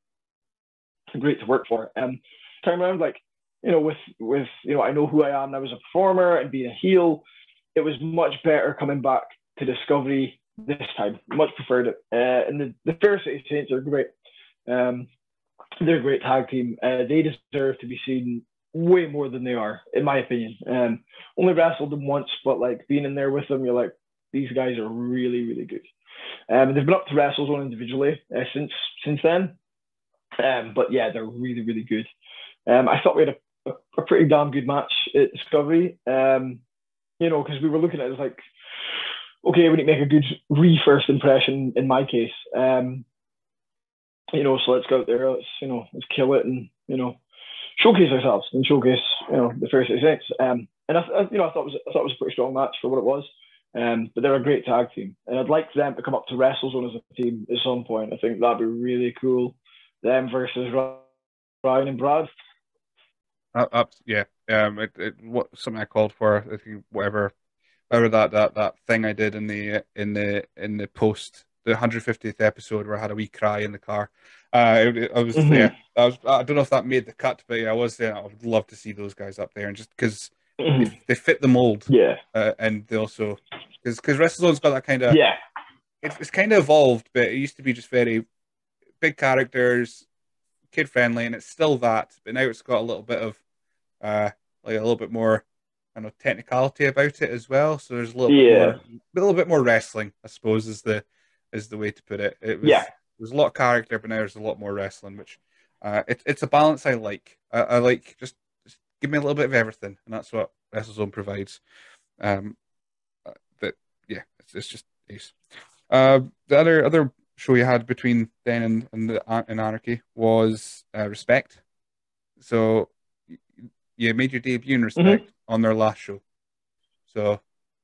Great to work for. Um, time around, like you know, with with you know, I know who I am now as a performer and being a heel. It was much better coming back to Discovery this time. Much preferred it. Uh, and the the Fair City Saints are great. Um, they're a great tag team. Uh, they deserve to be seen way more than they are, in my opinion. Um, only wrestled them once, but like being in there with them, you're like, these guys are really, really good. Um, they've been up to WrestleZone individually uh, since since then. Um, but yeah, they're really, really good. Um, I thought we had a, a, a pretty damn good match at Discovery. Um, you know, because we were looking at it as like, okay, we need to make a good re first impression in my case. Um, you know, so let's go out there, let's, you know, let's kill it and, you know, showcase ourselves and showcase, you know, the Fair City Saints. Um, and I, I, you know, I thought it was, I thought it was a pretty strong match for what it was. Um, but they're a great tag team, and I'd like them to come up to WrestleZone as a team at some point. I think that'd be really cool. Them versus Ryan and Brad. up, up yeah, um, it, it what something I called for. I think whatever, whatever that that that thing I did in the in the in the post the one hundred fiftieth episode where I had a wee cry in the car. Uh, it, I was Mm-hmm. yeah, I was I don't know if that made the cut, but yeah, I was there. I would love to see those guys up there, and just because they Mm-hmm. they fit the mold, Yeah, uh, and they also because because WrestleZone's got that kind of yeah, it's it's kind of evolved, but it used to be just very big characters, kid friendly, and it's still that, but now it's got a little bit of uh like a little bit more I don't know technicality about it as well. So there's a little bit more yeah, a little bit more wrestling, I suppose is the is the way to put it. It yeah, was there's a lot of character, but now there's a lot more wrestling, which uh it, it's a balance I like. I, I like just, just give me a little bit of everything, and that's what WrestleZone provides. Um, uh, that yeah, it's, it's just ace. Uh, the other other show you had between then and and, the, and Anarchy was uh, Respect. So y- you made your debut in mm-hmm. Respect on their last show. So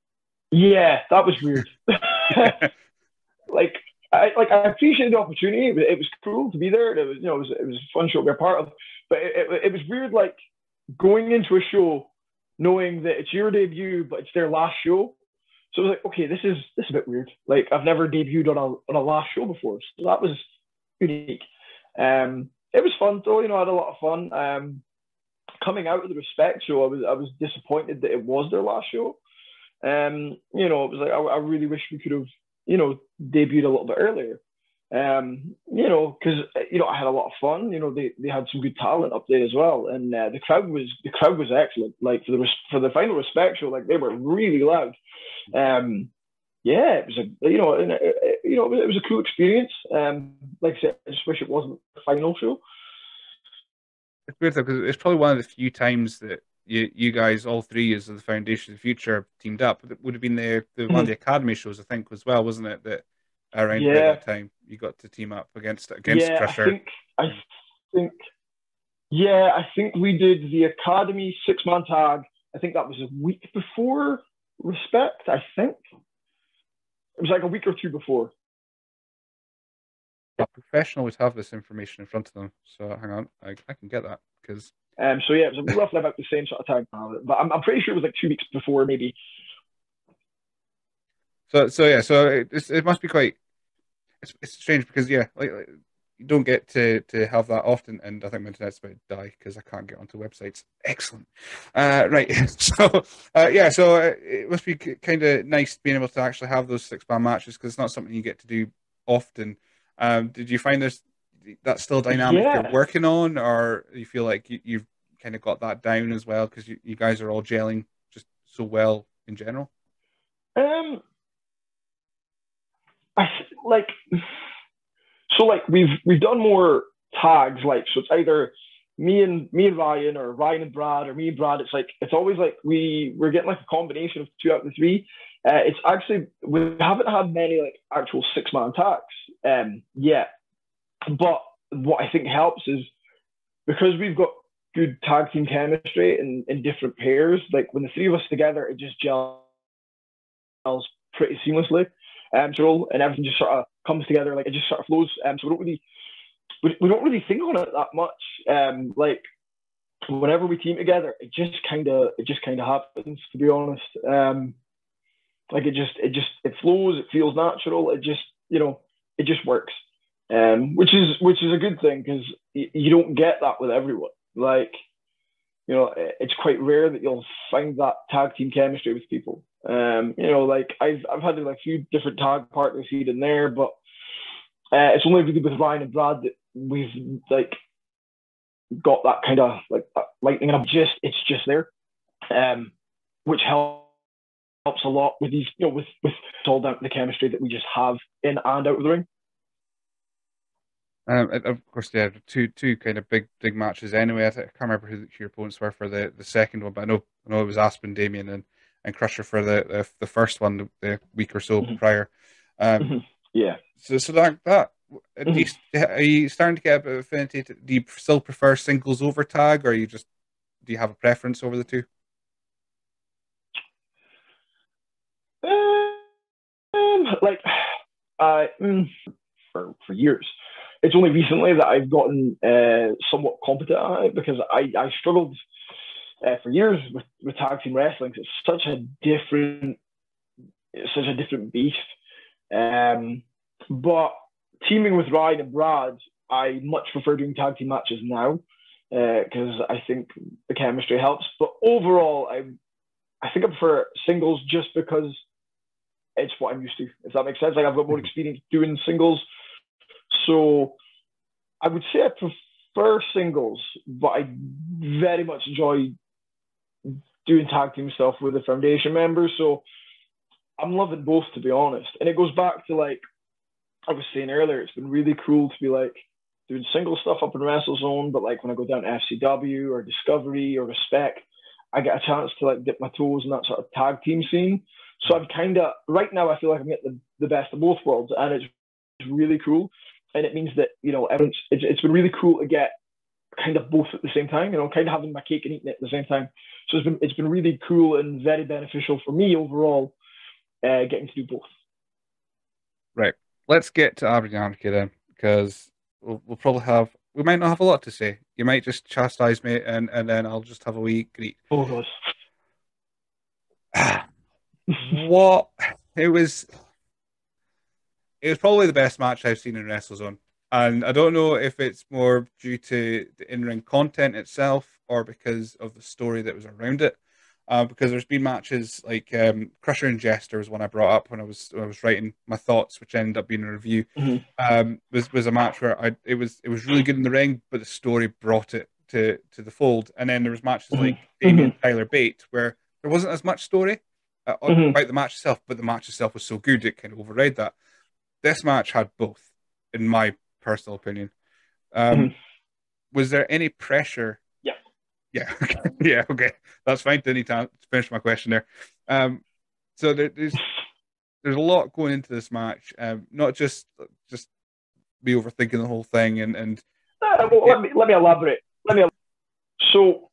Yeah. That was weird. yeah, like, I like I appreciated the opportunity. It was, it was cool to be there. It was, you know, it was it was a fun show to be a part of. But it, it, it was weird, like going into a show knowing that it's your debut, but it's their last show. So it was like, okay, this is this is a bit weird. Like I've never debuted on a on a last show before, so that was unique. Um, it was fun though. You know, I had a lot of fun. Um, coming out of the Respect show, I was I was disappointed that it was their last show. Um, you know, it was like I, I really wish we could have, you know, debuted a little bit earlier. Um, you know, because you know I had a lot of fun. You know, they, they had some good talent up there as well, and uh, the crowd was the crowd was excellent. Like for the for the final Respect show, like they were really loud. Um, yeah, it was a you know and, uh, you know it was a cool experience. Um, like I said, I just wish it wasn't the final show. it's weird though because it's probably one of the few times that you you guys all three as the Foundation of the Future teamed up. It would have been the, the one of the Academy shows I think as well, wasn't it? That around about Yeah, that time you got to team up against against yeah, I Crusher. think I think yeah, I think we did the Academy six man tag. I think that was a week before Respect. I think it was like a week or two before. A professional would have this information in front of them. So hang on, I, I can get that because Um, so yeah, it was roughly about the same sort of time, but I'm, I'm pretty sure it was like two weeks before, maybe. so so yeah, so it, it's, it must be quite it's, it's strange because yeah, like, like you don't get to to have that often, and I think my internet's about to die because I can't get onto websites. Excellent, uh, right? So uh, yeah, so uh, it must be kind of nice being able to actually have those six man matches because it's not something you get to do often. Um, did you find this that's still a dynamic you're Yeah, working on, or you feel like you, you've kind of got that down as well because you, you guys are all gelling just so well in general? Um, I like so like we've we've done more tags, like so it's either me and me and Ryan or Ryan and Brad or me and Brad. It's like it's always like we we're getting like a combination of two out of the three. Uh, it's actually we haven't had many like actual six man tags um yet, but what I think helps is because we've got good tag team chemistry in, in different pairs. Like when the three of us together, it just gels pretty seamlessly. Um, so and everything just sort of comes together. Like it just sort of flows. Um, so we don't really we, we don't really think on it that much. Um, like whenever we team together, it just kind of it just kind of happens. To be honest, um, like it just it just it flows. It feels natural. It just you know it just works. Um, which is which is a good thing because y- you don't get that with everyone. Like, you know, it's quite rare that you'll find that tag team chemistry with people. Um, you know, like I've I've had like a few different tag partners here and there, but uh, it's only really with Ryan and Brad that we've like got that kind of like that lightning and I'm just it's just there, um, which helps helps a lot with these. You know, with with it's all down to the chemistry that we just have in and out of the ring. Um, and of course, yeah, two two kind of big big matches. Anyway, I, th- I can't remember who your opponents were for the, the second one, but I know I know it was Aspen, Damien, and, and Crusher for the, the the first one the, the week or so Mm-hmm. prior. Um, Mm-hmm. Yeah. so so that that do Mm-hmm. you, are you starting to get a bit of affinity? To, do you still prefer singles over tag, or you just do you have a preference over the two? Um, like, uh, mm, for for years. It's only recently that I've gotten uh, somewhat competent at it because I, I struggled uh, for years with, with tag team wrestling. It's such a different, it's such a different beast. Um, but teaming with Ryan and Brad, I much prefer doing tag team matches now because uh, I think the chemistry helps. But overall, I I think I prefer singles just because it's what I'm used to. If that makes sense, like I've got more experience doing singles. So I would say I prefer singles, but I very much enjoy doing tag team stuff with the foundation members. So I'm loving both, to be honest. And it goes back to like I was saying earlier, it's been really cool to be like doing single stuff up in WrestleZone, but like when I go down to F C W or Discovery or Respect, I get a chance to like dip my toes in that sort of tag team scene. So I'm kind of right now. I feel like I'm getting the, the best of both worlds, and it's really cool. And it means that you know, everyone's, it's it's been really cool to get kind of both at the same time. You know, kind of having my cake and eating it at the same time. So it's been it's been really cool and very beneficial for me overall, uh, getting to do both. Right. Let's get to Aberdeen then, because we'll, we'll probably have we might not have a lot to say. You might just chastise me, and and then I'll just have a wee greet. Oh god. What it was it was probably the best match I've seen in WrestleZone. And I don't know if it's more due to the in-ring content itself or because of the story that was around it. Uh, because there's been matches like um, Crusher and Jester was one I brought up when I was when I was writing my thoughts, which ended up being a review. Mm-hmm. Um, was was a match where I it was it was really good in the ring, but the story brought it to to the fold. And then there was matches like Damien Mm-hmm. Tyler Bate where there wasn't as much story uh, Mm-hmm. about the match itself, but the match itself was so good it kind of override that. This match had both, in my personal opinion. Um, Mm-hmm. was there any pressure? Yeah. Yeah, okay. Yeah, okay, that's fine. Didn't need to finish my question there. Um, so there, there's there's a lot going into this match. Um, not just just be overthinking the whole thing, and and Uh, well, yeah, let me let me elaborate. Let me. So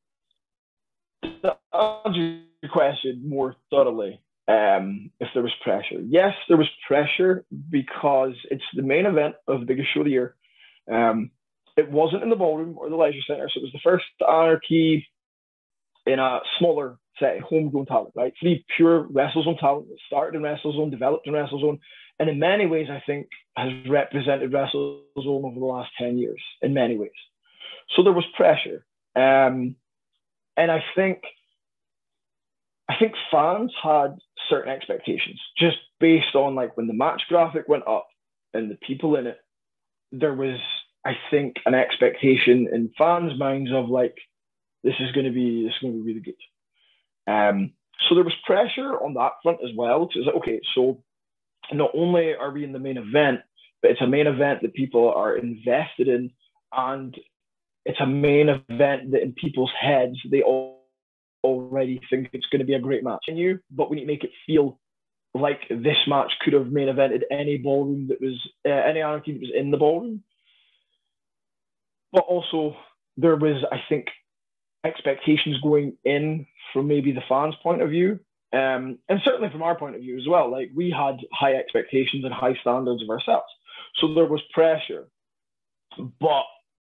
to answer your question more thoroughly, um, if there was pressure, yes, there was pressure because it's the main event of the biggest show of the year. Um, it wasn't in the ballroom or the leisure center, so it was the first Anarchy in a smaller set, homegrown talent, right? Three pure WrestleZone talent that started in WrestleZone, developed in WrestleZone, and in many ways, I think, has represented WrestleZone over the last ten years, in many ways. So there was pressure. Um, and I think I think fans had certain expectations just based on like when the match graphic went up and the people in it, there was, I think, an expectation in fans' minds of like This is going to be this is going to be really good. Um, so there was pressure on that front as well. Because like, okay, so not only are we in the main event, but it's a main event that people are invested in, and it's a main event that in people's heads they all already think it's going to be a great match. And you, but we need to make it feel like this match could have main evented any ballroom that was uh, any anarchy that was in the ballroom. But also there was, I think, expectations going in from maybe the fans' point of view, um, and certainly from our point of view as well. Like we had high expectations and high standards of ourselves, so there was pressure. But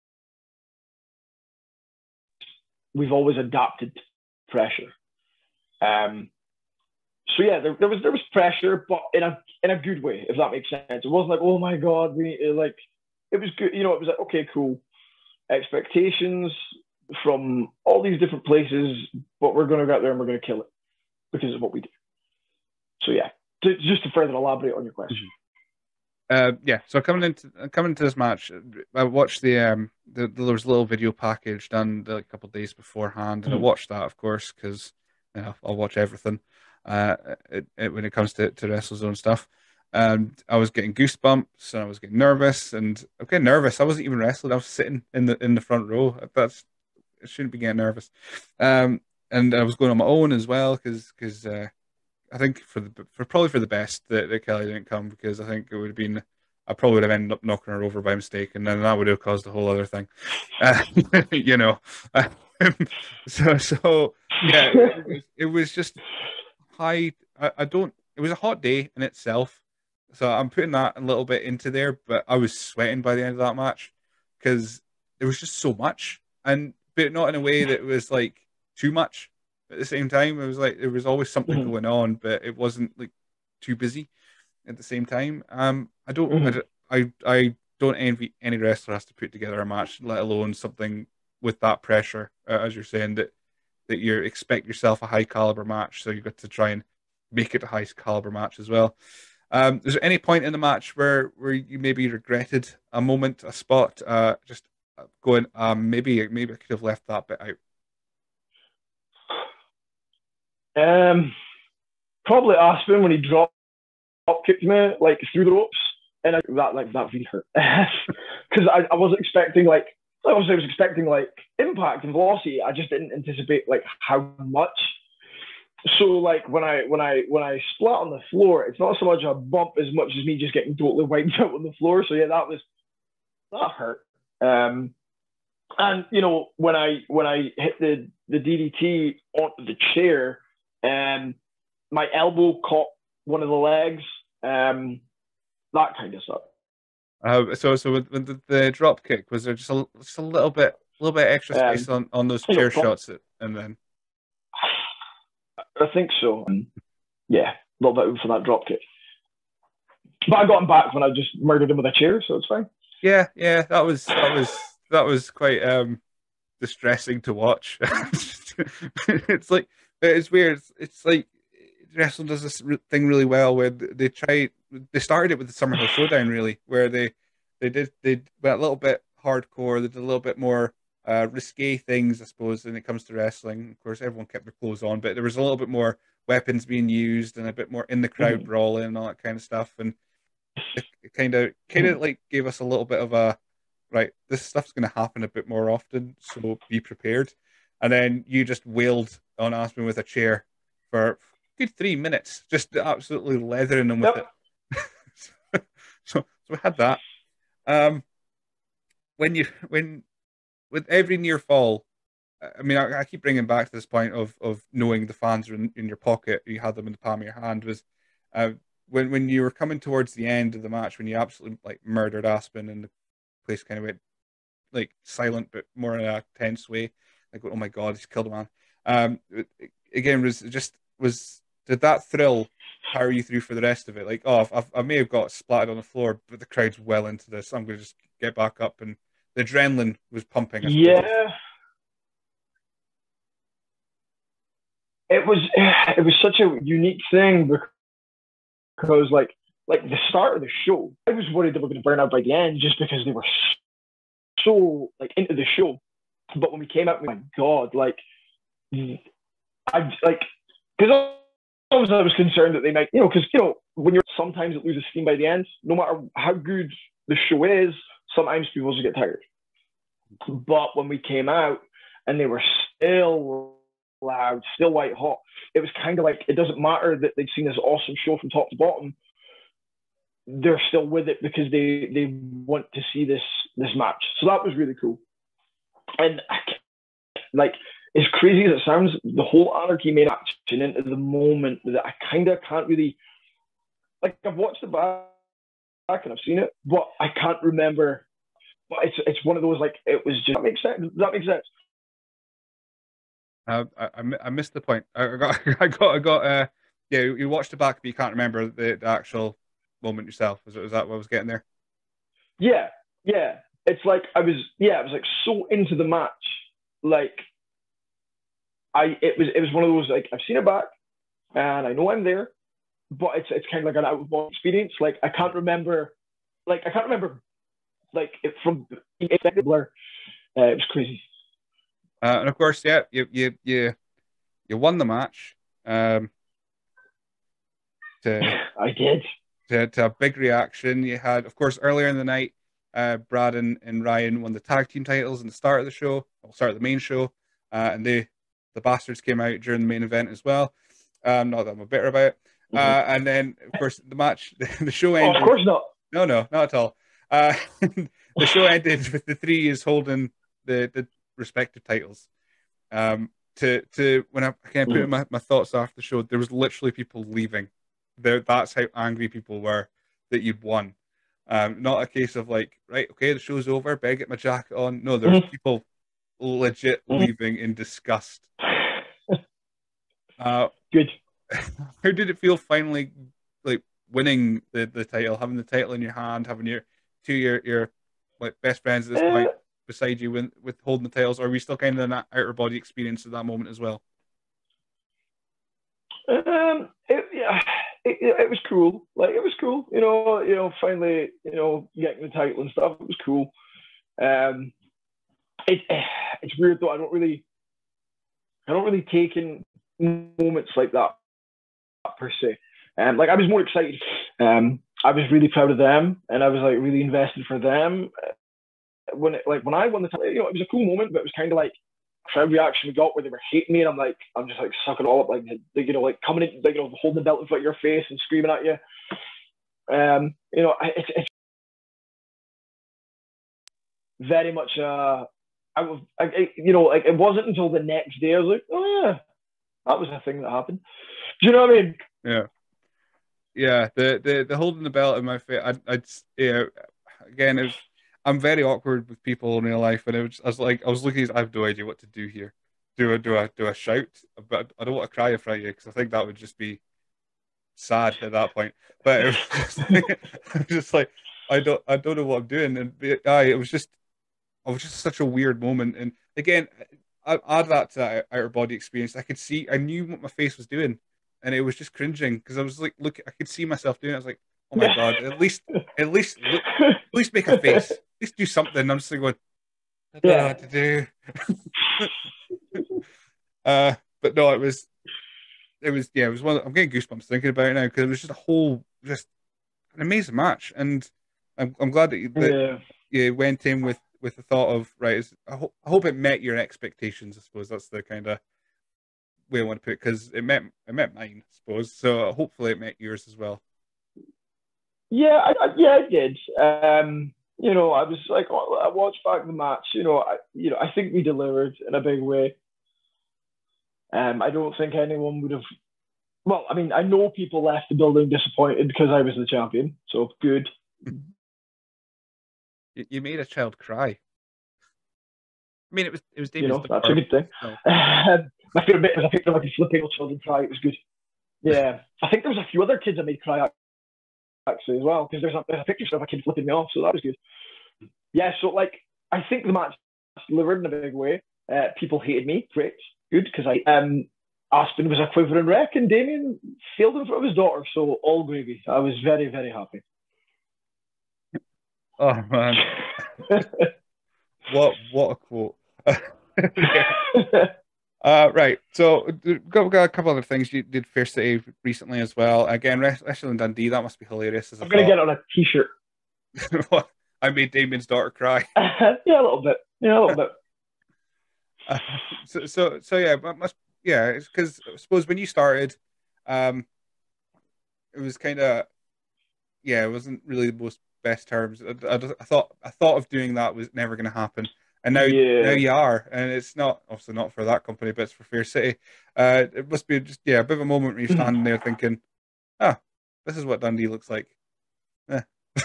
we've always adapted to pressure. Um, so yeah, there, there was there was pressure, but in a in a good way, if that makes sense. It wasn't like, oh my god, we need to, like, it was good. You know, it was like, okay, cool. Expectations from all these different places, but we're going to go out there and we're going to kill it because of what we do. So yeah, to, just to further elaborate on your question. Uh, yeah, so coming into coming into this match, I watched the um the, there was a little video package done a couple of days beforehand, and I watched that, of course, because you know, I'll watch everything uh it, it, when it comes to to WrestleZone stuff. And I was getting goosebumps, and I was getting nervous, and I'm getting nervous. I wasn't even wrestling; I was sitting in the in the front row. That's I shouldn't be getting nervous. Um, and I was going on my own as well because because uh, I think for the for probably for the best that, that Kelly didn't come, because I think it would have been I probably would have ended up knocking her over by mistake, and then that would have caused a whole other thing. Uh, you know, so so yeah, it was, it was just high. I, I don't. It was a hot day in itself, so I'm putting that a little bit into there. But I was sweating by the end of that match because there was just so much, and but not in a way that was like too much. At the same time, it was like there was always something Mm-hmm. going on, but it wasn't like too busy at the same time. Um, I don't, I, Mm-hmm. don't- I, I don't envy any wrestler has to put together a match, let alone something with that pressure, uh, as you're saying that that you expect yourself a high caliber match, so you've got to try and make it a high caliber match as well. Um, is there any point in the match where where you maybe regretted a moment, a spot, uh, just going, um, maybe maybe I could have left that bit out? Um, probably Aspen when he dropped drop kicked me like through the ropes, and I, that like that really hurt because I, I wasn't expecting like I was I was expecting like impact and velocity. I just didn't anticipate like how much. So like when I when I when I splat on the floor, it's not so much a bump as much as me just getting totally wiped out on the floor. So yeah, that was that hurt. Um, and you know when I when I hit the the D D T onto the chair, um, my elbow caught one of the legs, um, that kind of stuff. Uh, so so with, with the, the drop kick, was there just a just a little bit a little bit extra space Um, on on those you know, chair from, shots, that, and then I think so. Um, yeah, a little bit for that drop kick. But I got him back when I just murdered him with a chair, so it's fine. yeah, yeah, that was that was that was quite um distressing to watch. It's like it's weird. It's, it's like wrestling does this thing really well where they try they started it with the Summerhill Showdown, really, where they they did they went a little bit hardcore, they did a little bit more uh risque things, I suppose, when it comes to wrestling. Of course, everyone kept their clothes on, but there was a little bit more weapons being used and a bit more in the crowd Mm-hmm. brawling and all that kind of stuff. And it kind of kind Mm-hmm. of like gave us a little bit of a right, this stuff's going to happen a bit more often, so be prepared. And then you just wailed on Aspen with a chair for a good three minutes, just absolutely leathering him with Yep. it. so, so we had that. Um, when you when with every near fall, I mean, I, I keep bringing back to this point of of knowing the fans are in, in your pocket. You had them in the palm of your hand. Was uh, when when you were coming towards the end of the match, when you absolutely like murdered Aspen and the place kind of went like silent, but more in a tense way. Like, oh my god, he's killed a man. Um, again, was just was did that thrill power you through for the rest of it? Like, oh, I've, I may have got splattered on the floor, but the crowd's well into this. I'm going to just get back up, and the adrenaline was pumping, I suppose. Yeah, it was. It was such a unique thing because, like, like the start of the show, I was worried they were going to burn out by the end just because they were so like into the show. But when we came out, my God, like I like because obviously I was concerned that they might, you know, because you know when you're sometimes it loses steam by the end. No matter how good the show is, sometimes people just get tired. But when we came out and they were still loud, still white hot, it was kind of like it doesn't matter that they'd seen this awesome show from top to bottom. They're still with it because they they want to see this this match. So that was really cool. And like as crazy as it sounds, the whole Anarchy main action into the moment that I kind of can't really like. I've watched it back and I've seen it, but I can't remember. But it's it's one of those like it was just that makes sense. Does that make sense? Uh, I, I I missed the point. I got I got I got uh yeah. You watched it back, but you can't remember the, the actual moment yourself. Was, it, was that what I was getting there? Yeah, yeah. It's like I was yeah, I was like so into the match. Like I it was it was one of those like I've seen it back and I know I'm there, but it's it's kind of like an out of body experience. Like I can't remember like I can't remember like it from the blur. Uh, it was crazy. Uh, and of course, yeah, you you you you won the match. Um, to I did. to, to a big reaction. You had, of course, earlier in the night, uh, Brad and, and Ryan won the tag team titles in the start of the show, well, start of the main show, uh, and they the bastards came out during the main event as well. Um, not that I'm a bitter about it. Mm-hmm. Uh, and then, of course, the match, the show ended. Oh, of course not. No, no, not at all. Uh, the show ended with the three is holding the, the respective titles. Um, to to when I kind of put in my, my thoughts after the show, there was literally people leaving. There, that's how angry people were that you'd won. Um, not a case of like, right, okay, the show's over, better get my jacket on. No, there's Mm-hmm. people legit leaving in disgust. Uh, Good. How did it feel finally, like winning the, the title, having the title in your hand, having your two your your like best friends at this Uh, point beside you with, with holding the titles? Or are we still kind of in that outer body experience at that moment as well? Um, it, yeah, it, it was cool. Like it was cool. You know, you know, finally, you know, getting the title and stuff. It was cool. Um, it it's weird though. I don't really, I don't really take in moments like that per se. Um, like I was more excited. Um, I was really proud of them, and I was like really invested for them. When it, like when I won the title, you know, it was a cool moment, but it was kind of like crowd reaction we got where they were hating me, and I'm like, I'm just like sucking it all up, like you know, like coming in, like, you know, holding the belt in front of your face and screaming at you. Um, you know, it's it's very much uh, I was, I, you know, like it wasn't until the next day I was like, oh yeah, that was a thing that happened. Do you know what I mean? Yeah, yeah. The the the holding the belt in my face, I I'd yeah. Again, it was, I'm very awkward with people in real life, and it was, I was like, I was looking, I have no idea what to do here. Do I do I do I shout? But I don't want to cry in front of you because I think that would just be sad at that point. But it was just like, I was just like, I don't I don't know what I'm doing, and I it was just it was just such a weird moment. And again, I add that to that outer body experience. I could see, I knew what my face was doing, and it was just cringing because I was like, look, I could see myself doing it. I was like, oh my god, at least, at least, look, at least make a face, at least do something. I'm just like going, I don't know Yeah. what to do. uh, but no, it was, it was, yeah, it was one. Of, I'm getting goosebumps thinking about it now because it was just a whole, just an amazing match, and I'm, I'm glad that you, that Yeah. you went in with with the thought of right. Is, I, ho- I hope it met your expectations. I suppose that's the kind of way I want to put it because it met it met mine. I suppose so. Hopefully, it met yours as well. Yeah, I, I, yeah, I did. Um, you know, I was like, oh, I watched back the match. You know, I, you know, I think we delivered in a big way. Um, I don't think anyone would have. Well, I mean, I know people left the building disappointed because I was the champion, so good. You, you made a child cry. I mean, it was it was You David's know, that's a department. good thing. So. Um, my favorite bit was I picked up like a flipping little children cry. It was good. Yeah, I think there was a few other kids that made cry actually as well because there's a, there's a picture of a kid flipping me off, so that was good. Yeah, so like I think the match delivered in a big way. Uh, people hated me, great, good because I um Aspen was a quivering wreck and Damien failed in front of his daughter, so all gravy. I was very very happy. Oh man, what what a quote! Yeah. Uh, right. So got, got a couple other things. You did Fair City recently as well. Again, Wrestling Dundee. That must be hilarious as a I'm gonna thought. get it on a t-shirt. I made Damien's daughter cry. Yeah, a little bit. Yeah, a little bit. Uh, so, so, so yeah, but must yeah. It's because I suppose when you started, um, it was kind of yeah, it wasn't really the most best terms. I, I, I thought I thought of doing that was never going to happen, and now now Yeah. you are, and it's not obviously not for that company, but it's for Fair City. Uh, it must be just yeah, a bit of a moment where you're standing there thinking, ah, this is what Dundee looks like. Eh.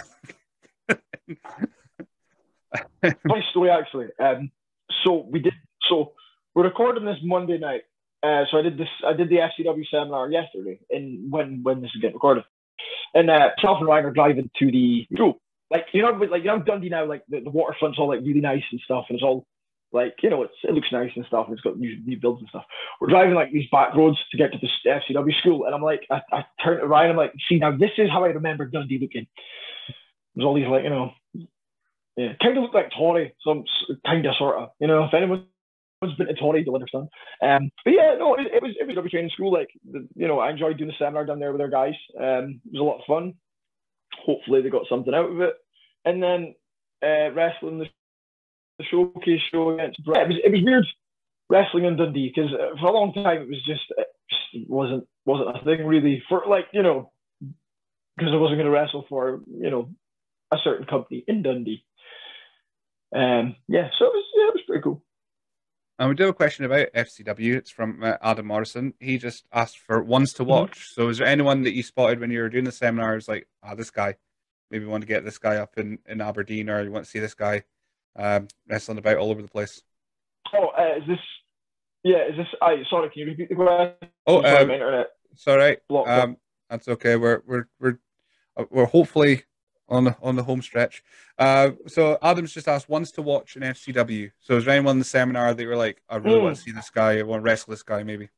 Funny story, actually. Um, so we did. So we're recording this Monday night. Uh, so I did this. I did the F C W seminar yesterday, and when when this is getting recorded, and uh, myself and Ryan are driving to the show. Like you know, like you know, Dundee now, like the, the waterfront's all like really nice and stuff, and it's all like you know, it's it looks nice and stuff, and it's got new, new builds and stuff. We're driving like these back roads to get to the F C W school, and I'm like, I, I turn to Ryan, I'm like, see now, this is how I remember Dundee looking. There's all these like you know yeah, kind of look like Tory, some kind of sort of, you know, if anyone's been to Tory, they'll understand. Um, but yeah, no, it, it was it was a training school. Like, the, you know, I enjoyed doing the seminar down there with our guys. Um, it was a lot of fun. Hopefully, they got something out of it. And then uh, wrestling the, the showcase show against Brett. It was it was weird wrestling in Dundee because for a long time it was just it just wasn't wasn't a thing really for like you know because I wasn't going to wrestle for you know a certain company in Dundee. Um, yeah, so it was yeah, it was pretty cool. And we do have a question about F C W. It's from uh, Adam Morrison. He just asked for ones to Mm-hmm. watch. So, is there anyone that you spotted when you were doing the seminars? Like, ah, this guy. Maybe want to get this guy up in, in Aberdeen, or you want to see this guy um, wrestling about all over the place. Oh, uh, is this? Yeah, is this? I sorry, can you repeat the question? Oh, I'm sorry, um, my internet it's all right. blocked up. Um, that's okay. We're we're we're uh, we're hopefully on the on the home stretch. Uh, so Adam's just asked ones to watch in F C W. So is there anyone in the seminar that you were like, I really want Mm, to see this guy, I want to wrestle this guy, maybe?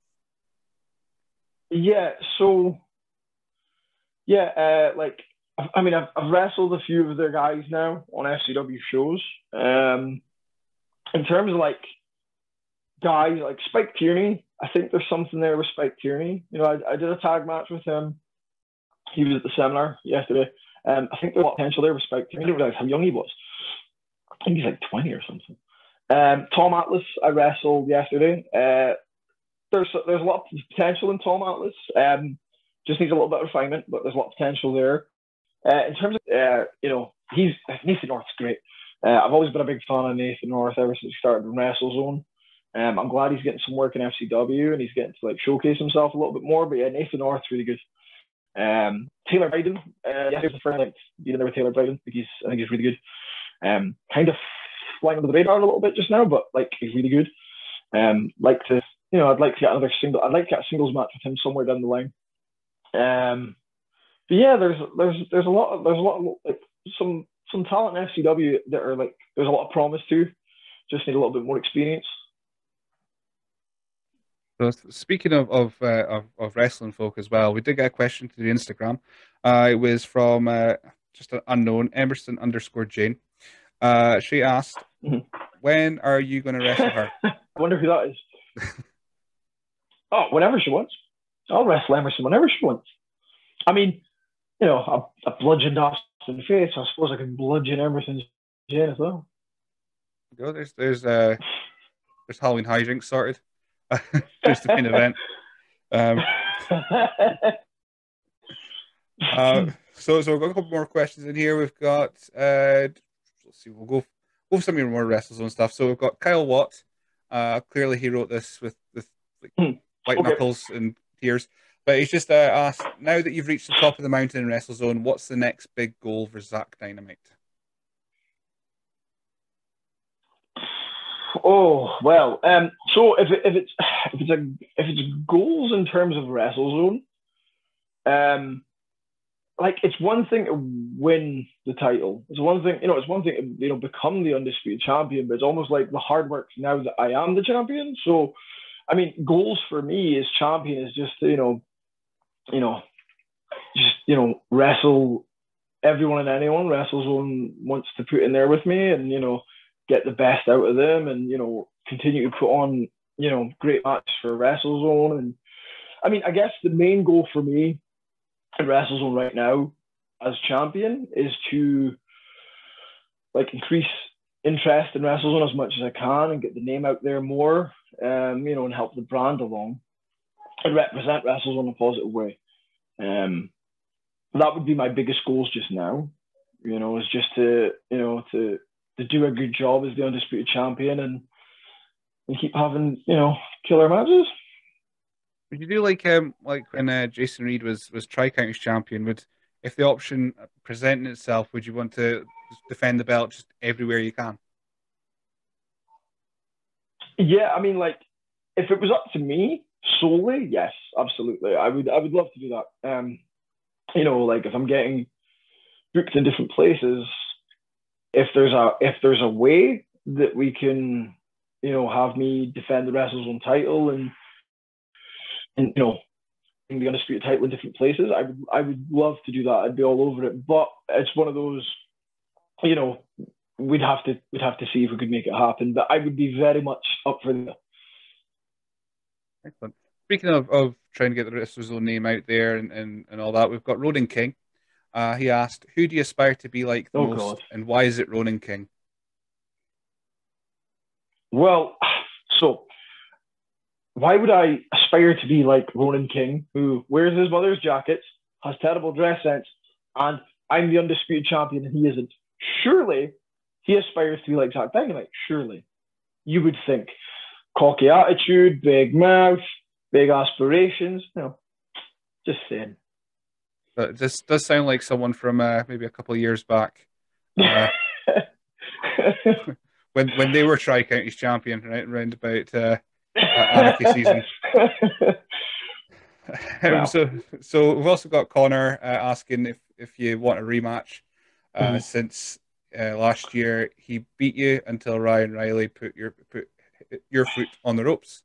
yeah, so yeah, uh, like I mean, I've, I've wrestled a few of their guys now on F C W shows. Um, in terms of like guys like Spike Tierney, I think there's something there with Spike Tierney. You know, I, I did a tag match with him. He was at the seminar yesterday. Um, I think there's a lot of potential there with Spike Tierney. I didn't realize how young he was. I think he's like twenty or something. Um, Tom Atlas, I wrestled yesterday. Uh, there's there's a lot of potential in Tom Atlas. Um, just needs a little bit of refinement, but there's a lot of potential there. Uh, in terms of uh, you know, he's Nathan North's great. Uh, I've always been a big fan of Nathan North ever since he started in WrestleZone. Um, I'm glad he's getting some work in F C W and he's getting to like showcase himself a little bit more. But yeah, Nathan North's really good. Um, Taylor Bryden, uh, yeah, here's the first like dealing there with Taylor Bryden. I think he's I think he's really good. Um, kind of flying under the radar a little bit just now, but like he's really good. Um, like to you know, I'd like to get another single. I'd like to get a singles match with him somewhere down the line. Um, but yeah, there's there's there's a lot of there's a lot of like some some talent in F C W that are like there's a lot of promise to. Just need a little bit more experience. So speaking of of, uh, of of wrestling folk as well, we did get a question to the Instagram. Uh, it was from uh, just an unknown Emerson underscore Jane. Uh, she asked, Mhm. "When are you going to wrestle her?" I wonder who that is. Oh, whenever she wants. I'll wrestle Emerson whenever she wants. I mean, you know, I, I bludgeoned Austin in the face. I suppose I can bludgeon Emerson Jane as well. Go there's there's uh there's Halloween hijinks sorted. Just the main event. Um, uh, so so we've got a couple more questions in here. We've got uh, let's see, we'll go go for some of your more WrestleZone stuff. So we've got Kyle Watt. Uh, clearly he wrote this with with like, white Okay. knuckles and tears. But he's just uh, asked, now that you've reached the top of the mountain in WrestleZone, what's the next big goal for Zach Dynamite? Oh well, um, so if it, if it's if it's a if it's goals in terms of WrestleZone, um, like it's one thing to win the title. It's one thing, you know, it's one thing to you know become the undisputed champion, but it's almost like the hard work now that I am the champion. So, I mean, goals for me as champion is just to, you know, you know, just you know wrestle everyone and anyone WrestleZone wants to put in there with me, and you know get the best out of them, and you know, continue to put on you know great matches for WrestleZone. And I mean, I guess the main goal for me in WrestleZone right now as champion is to like increase interest in WrestleZone as much as I can and get the name out there more, um, you know, and help the brand along and represent WrestleZone in a positive way. Um, that would be my biggest goals just now, you know, is just to, you know, to to do a good job as the undisputed champion and, and keep having, you know, killer matches. Would you do like um like when uh, Jason Reed was was Tri Counties champion? Would if the option presenting itself, would you want to defend the belt just everywhere you can? Yeah, I mean, like if it was up to me solely, yes, absolutely, I would. I would love to do that. Um, you know, like if I'm getting booked in different places, if there's a if there's a way that we can, you know, have me defend the WrestleZone title and and you know the undisputed title in different places, I would I would love to do that. I'd be all over it. But it's one of those, you know, we'd have to we'd have to see if we could make it happen. But I would be very much up for that. Excellent. Speaking of, of trying to get the WrestleZone name out there and, and, and all that, we've got Ronan King. Uh, he asked, who do you aspire to be like the Oh most, God. and why is it Ronan King? Well, so why would I aspire to be like Ronan King, who wears his mother's jackets, has terrible dress sense, and I'm the undisputed champion and he isn't? Surely he aspires to be like Zach Dynamite. Surely. You would think. Cocky attitude, big mouth, big aspirations. No, just saying. But this does sound like someone from uh, maybe a couple of years back. Uh, when when they were Tri Counties champion, right around about uh, Anarchy season. um, Well, so so we've also got Connor uh, asking if if you want a rematch. Uh, mhm. since uh, last year he beat you until Ryan Riley put your put your foot on the ropes.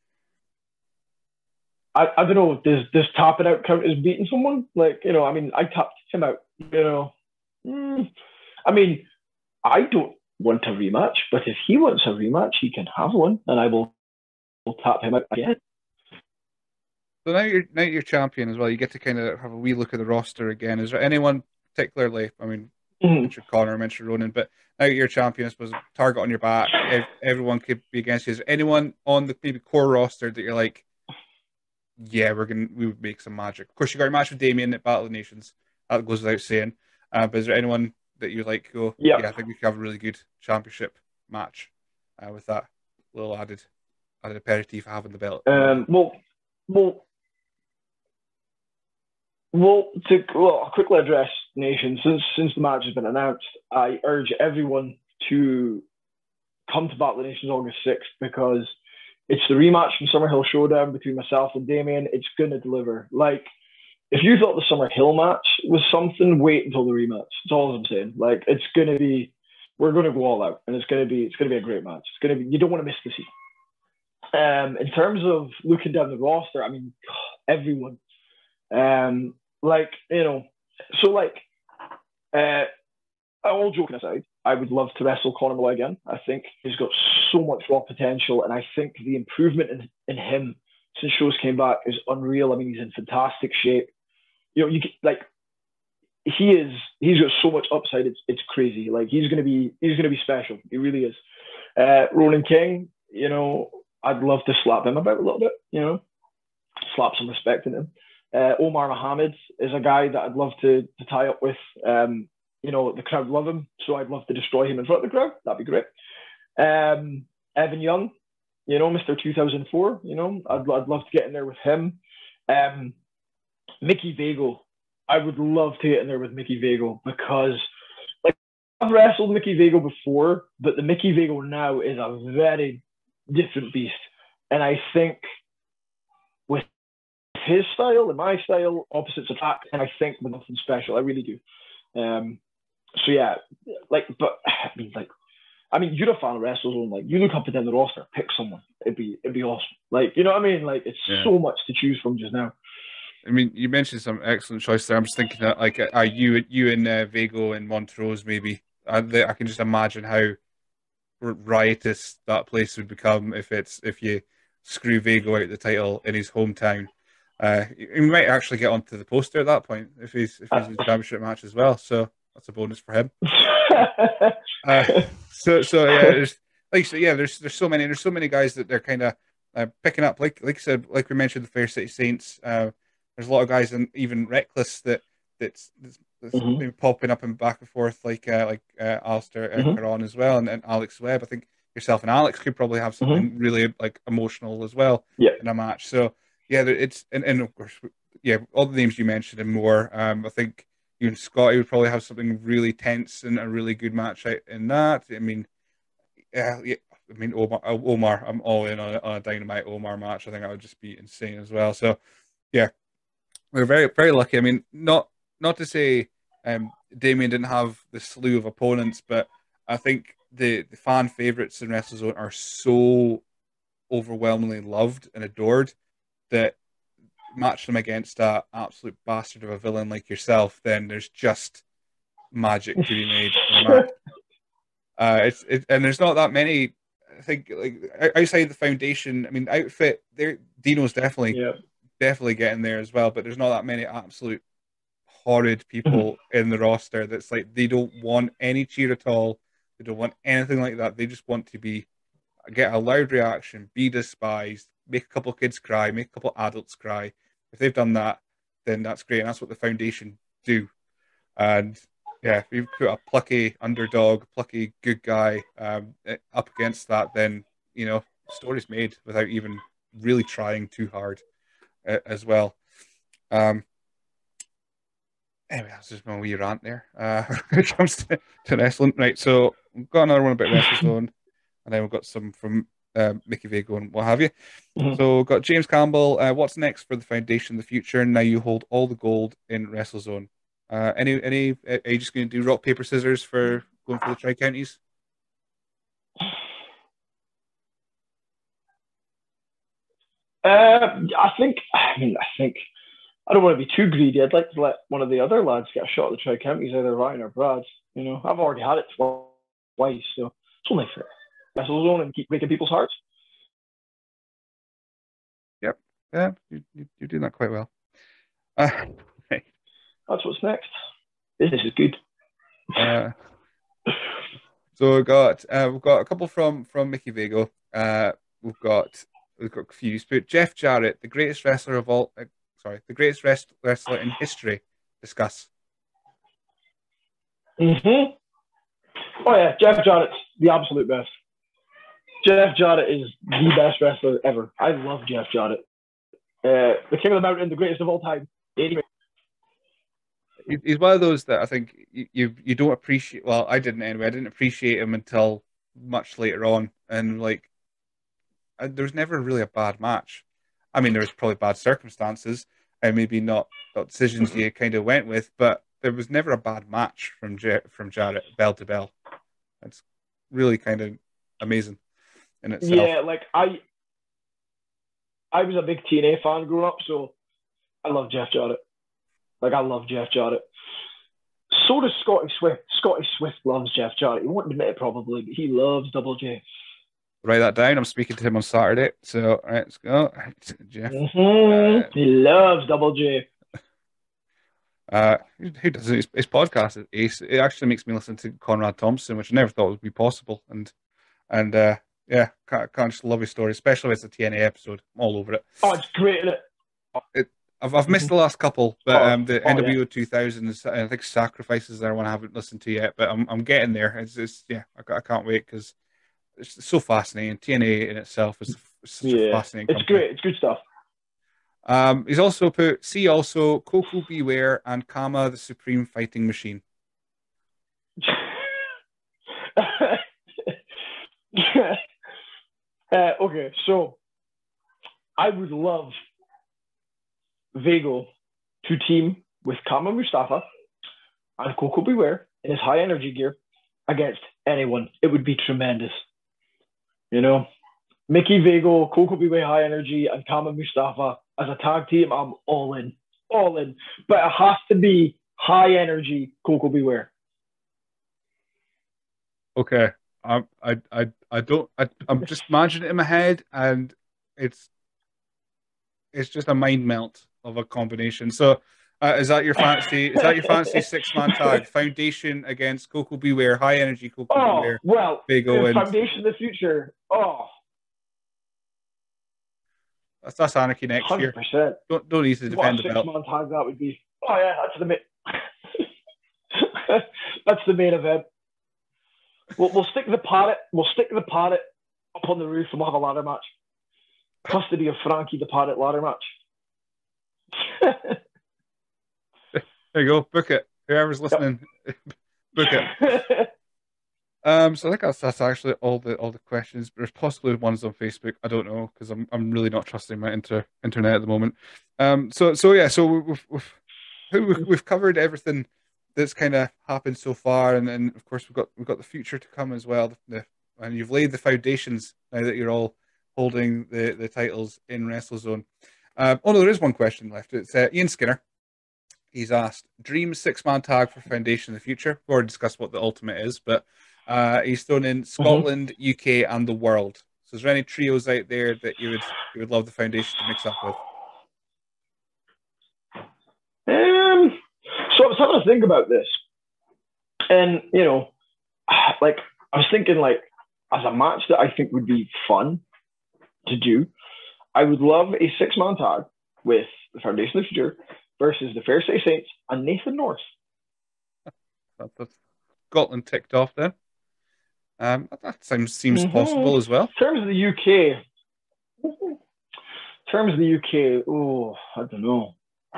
I, I don't know. Does does tapping out count as beating someone? Like, you know, I mean, I tapped him out. You know, mm, I mean, I don't want a rematch, but if he wants a rematch, he can have one, and I will, will tap him out again. So now you're now you're champion as well. You get to kind of have a wee look at the roster again. Is there anyone particularly? I mean, I Mhm. mentioned Connor, I mentioned Ronan, but now you're champion, I suppose target on your back. Ev everyone could be against you. Is there anyone on the maybe core roster that you're like, yeah, we're gonna we would make some magic? Of course, you got your match with Damien at Battle of the Nations. That goes without saying. Uh, but is there anyone that you like go? Yeah. Yeah, I think we could have a really good championship match uh, with that little added added aperitif of having the belt on the Um. back. Well. Well. Well. To well, I'll quickly address Nation. Since since the match has been announced, I urge everyone to come to Battle of the Nations August sixth because it's the rematch from Summerhill Showdown between myself and Damien. It's gonna deliver. Like, if you thought the Summerhill match was something, wait until the rematch. That's all I'm saying. Like, it's gonna be, we're gonna go all out, and it's gonna be, it's gonna be a great match. It's gonna be, you don't want to miss the seat. Um, in terms of looking down the roster, I mean, everyone. Um, like you know, so like, uh, all joking aside, I would love to wrestle Conor Malloy again. I think he's got so much raw potential, and I think the improvement in, in him since shows came back is unreal. I mean, he's in fantastic shape. You know, you get, like he is. He's got so much upside. It's it's crazy. Like he's gonna be he's gonna be special. He really is. Uh, Ronan King. You know, I'd love to slap him about a little bit. You know, slap some respect in him. Uh, Omar Mohammed is a guy that I'd love to to tie up with. Um, you know, the crowd love him, so I'd love to destroy him in front of the crowd. That'd be great. Um, Evan Young, you know, Mister two thousand four, you know, I'd, I'd love to get in there with him. Um, Mickey Vago, I would love to get in there with Mickey Vago because, like, I've wrestled Mickey Vago before, but the Mickey Vago now is a very different beast. And I think with his style and my style, opposites attract, and I think with nothing special. I really do. Um, so yeah, like, but I mean, like, I mean, you're a fan of WrestleZone. Like, you look up and down the roster, pick someone. It'd be, it'd be awesome. Like, you know what I mean? Like, it's Yeah. so much to choose from just now. I mean, you mentioned some excellent choice there. I'm just thinking that, like, are you you and uh, Vago and Montrose maybe? I, I can just imagine how riotous that place would become if it's if you screw Vago out the title in his hometown. Uh, he might actually get onto the poster at that point if he's if he's in the championship match as well. So that's a bonus for him. Uh, so so yeah, there's like so yeah, there's there's so many there's so many guys that they're kind of uh, picking up. Like like I said, like we mentioned, the Fair City Saints. Uh, there's a lot of guys and even Reckless that that's, that's, that's hmm been popping up and back and forth, like uh, like uh, Alistair uh, hmm Caron as well, and, and Alex Webb. I think yourself and Alex could probably have hmm something really like emotional as well Yeah. in a match. So yeah, it's and, and of course yeah, all the names you mentioned and more. Um, I think you and Scotty would probably have something really tense and a really good match out in that. I mean, yeah, yeah I mean Omar, Omar, I'm all in on a, on a Dynamite Omar match. I think that would just be insane as well. So yeah, we're very very lucky. I mean, not not to say um, Damien didn't have the slew of opponents, but I think the, the fan favorites in WrestleZone are so overwhelmingly loved and adored that match them against a absolute bastard of a villain like yourself, then there's just magic to be made in a match. Uh, it's it, and there's not that many. I think like outside the foundation. I mean, outfit there. Dino's definitely Yeah. definitely getting there as well, but there's not that many absolute horrid hmm people in the roster. That's like they don't want any cheer at all. They don't want anything like that. They just want to be get a loud reaction, be despised, make a couple of kids cry, make a couple of adults cry. If they've done that, then that's great. And that's what the foundation do. And yeah, if you put a plucky underdog, plucky good guy um, up against that, then you know, story's made without even really trying too hard uh, as well. Um, anyway, that's just my wee rant there. Uh, when it comes to, to wrestling, right? So we've got another one about WrestleZone, and then we've got some from uh, Mickey Vago and what have you. hmm So we've got James Campbell. Uh, what's next for the foundation in the future? Now you hold all the gold in WrestleZone. Uh, any any are you just going to do rock paper scissors for going for the tri counties? Uh, I think. I mean, I think I don't want to be too greedy. I'd like to let one of the other lads get a shot at the tri counties, either Ryan or Brad. You know, I've already had it twice, so it's only fair. WrestleZone and keep breaking people's hearts. Yep, yeah, you, you, you're doing that quite well. Uh, right. That's what's next. Business is good. Uh, so we've got uh, we've got a couple from from Mickey Vago. Uh, we've got we've got confused, but Jeff Jarrett, the greatest wrestler of all, uh, sorry, the greatest rest, wrestler in history. Discuss. hmm Oh yeah, Jeff Jarrett's the absolute best. Jeff Jarrett is the best wrestler ever. I love Jeff Jarrett. Uh, the King of the Mountain, the greatest of all time. Anyway. He's one of those that I think you, you you don't appreciate. Well, I didn't anyway. I didn't appreciate him until much later on, and like I, there was never really a bad match. I mean, there was probably bad circumstances and maybe not, not decisions you kind of went with, but there was never a bad match from J- from Jarrett bell to bell. It's really kind of amazing in itself. Yeah, like I, I was a big T N A fan growing up, so I love Jeff Jarrett. Like I love Jeff Jarrett. So does Scotty Swift. Scotty Swift loves Jeff Jarrett. He won't admit it probably, but he loves Double J. Write that down. I'm speaking to him on Saturday. So let's go. Right, Jeff. Mm-hmm. Uh, He loves Double J. uh, who, who doesn't? His, his podcast is ace. It actually makes me listen to Conrad Thompson, which I never thought would be possible. And and uh, yeah, can't, can't just love his story, especially if it's a T N A episode. I'm all over it. Oh, it's great, isn't it? it I've, I've missed Mm-hmm. the last couple, but Oh, um, the oh yeah. N W O two thousand, is, I think Sacrifices there one I haven't listened to yet, but I'm I'm getting there. It's, it's yeah, I, I can't wait because it's so fascinating. T N A in itself is such a Yeah, fascinating it's company. great. It's good stuff. Um, he's also put see also Coco Beware and Kama the Supreme Fighting Machine. uh, okay, so I would love Vago to team with Kama Mustafa and Coco Beware in his high energy gear against anyone. It would be tremendous. You know, Mickey Vago, Coco Beware high energy, and Kama Mustafa as a tag team. I'm all in, all in. But it has to be high energy Coco Beware. Okay, I, I, I, I don't. I, I'm just imagining it in my head, and it's it's just a mind melt of a combination. So, uh, is that your fantasy? Is that your fantasy six man tag? Foundation against Coco Beware, high energy Coco Oh, Beware, well, Big O, in and Foundation of the Future. Oh, that's, that's Anarchy next year. one hundred percent. Don't don't need to What defend a the six belt. man tag that would be. Oh, yeah, that's the main, that's the main event. We'll, we'll stick the parrot. We'll stick the parrot up on the roof and we'll have a ladder match. Custody of Frankie the Parrot ladder match. There you go. Book it. Whoever's Yep. listening, book it. Um, so I think that's that's actually all the all the questions. There's possibly ones on Facebook. I don't know because I'm I'm really not trusting my inter internet at the moment. Um, so so yeah, so we've we've we've, we've covered everything that's kind of happened so far, and then of course we've got we've got the future to come as well. The, and you've laid the foundations now that you're all holding the the titles in WrestleZone. Um, oh no, there is one question left. It's uh, Ian Skinner. He's asked, dream six man tag for Foundation in the future. We've already discussed what the ultimate is, but uh, he's thrown in Mhm. Scotland, U K, and the world. So is there any trios out there that you would you would love the Foundation to mix up with? Um, so I was having to think about this, and you know, like I was thinking, like as a match that I think would be fun to do, I would love a six man tag with the Foundation of the Future versus the Fair Say Saints and Nathan North. That, that's Scotland ticked off then. Um, that seems seems Mm-hmm. possible as well. In terms of the U K, in terms of the U K, oh, I don't know.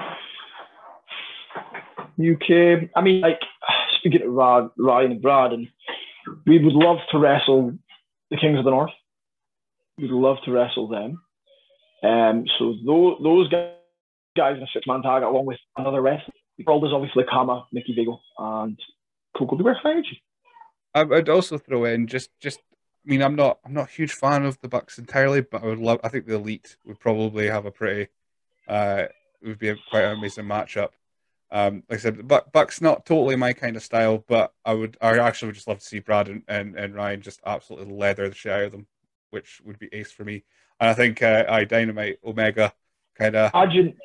U K, I mean, like speaking of Rod, Ryan and Brad, and we would love to wrestle the Kings of the North. We'd love to wrestle them. Um, so those, those guys in a six man tag along with another wrestler. The world is obviously Kama, Mickey Bagel, and Coco Beware Energy. I would also throw in just just. I mean, I'm not I'm not a huge fan of the Bucks entirely, but I would love. I think the Elite would probably have a pretty. Uh, it would be a, quite an amazing matchup. Um, like I said, Buck, Buck's not totally my kind of style, but I would, I actually would just love to see Brad and, and, and Ryan just absolutely leather the shit out of them, which would be ace for me. And I think uh, I Dynamite Omega kind of. Imagine,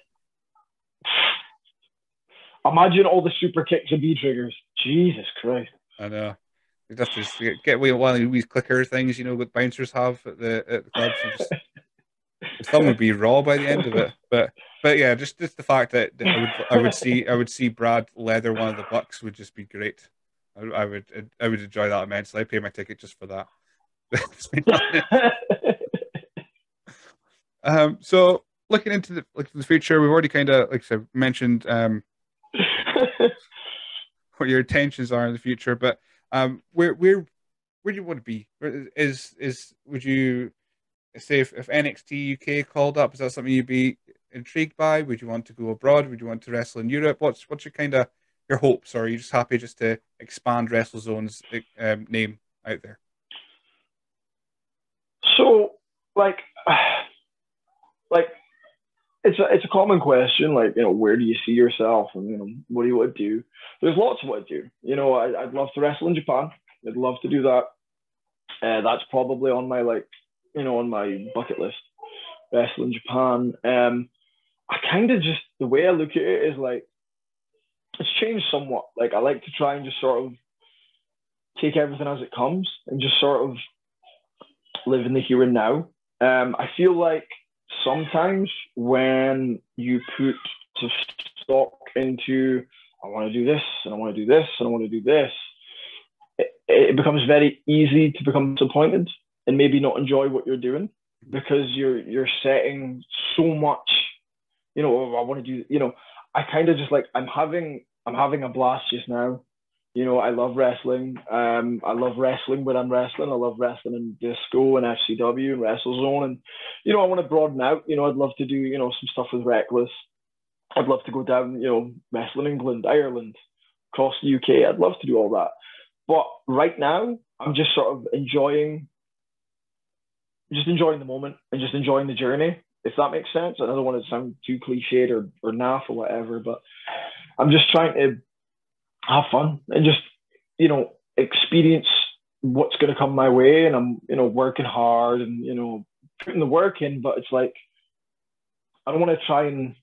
imagine all the super kicks and B triggers. Jesus Christ! I know you'd have to just get, get away one of these clicker things, you know, what bouncers have at the at the clubs, and just the thumb would be raw by the end of it. But but yeah, just just the fact that, that I would I would see I would see Brad leather one of the Bucks would just be great. I, I would I would enjoy that immensely. I'd pay my ticket just for that. um, so looking into the like the future, we've already kind of like I said, mentioned um what your intentions are in the future, but um where where where do you want to be? Is is would you say if, if N X T U K called up, is that something you'd be intrigued by? Would you want to go abroad? Would you want to wrestle in Europe? What's what's your kind of your hopes? Or are you just happy just to expand WrestleZone's um, name out there? So, like, like it's a it's a common question. Like, you know, where do you see yourself, and you know, what do you want to do? There's lots of what to do. You know, I, I'd love to wrestle in Japan. I'd love to do that. Uh, that's probably on my like, you know, on my bucket list. Wrestle in Japan. Um, I kind of just the way I look at it is like it's changed somewhat. Like I like to try and just sort of take everything as it comes and just sort of live in the here and now. Um, I feel like sometimes when you put to stock into I want to do this and I want to do this and I want to do this, it, it becomes very easy to become disappointed and maybe not enjoy what you're doing because you're you're setting so much. You know, oh, I want to do. You know, I kind of just like I'm having I'm having a blast just now. You know, I love wrestling. Um, I love wrestling when I'm wrestling. I love wrestling in disco and F C W and WrestleZone. And, you know, I want to broaden out. You know, I'd love to do, you know, some stuff with Reckless. I'd love to go down, you know, wrestling England, Ireland, across the U K. I'd love to do all that. But right now, I'm just sort of enjoying, just enjoying the moment and just enjoying the journey, if that makes sense. I don't want to sound too cliched or, or naff or whatever, but I'm just trying to have fun and just, you know, experience what's going to come my way, and I'm, you know, working hard and, you know, putting the work in. But it's like I don't want to try and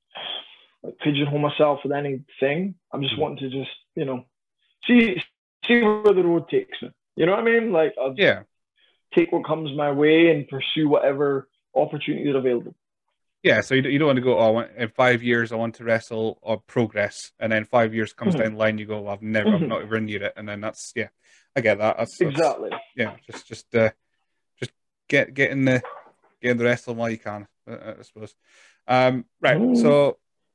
like pigeonhole myself with anything. I'm just Mhm. wanting to just, you know, see see where the road takes me. You know what I mean? Like I'll Yeah. take what comes my way and pursue whatever opportunity is available. Yeah, so you, you don't want to go, oh, I want, in five years I want to wrestle or progress, and then five years comes down the line, you go, well, I've never, I've not even near it, and then that's yeah, I get that. That's that's Exactly. yeah, just just uh, just get get in the get in the wrestling while you can, I, I suppose. Um, right, Mm. so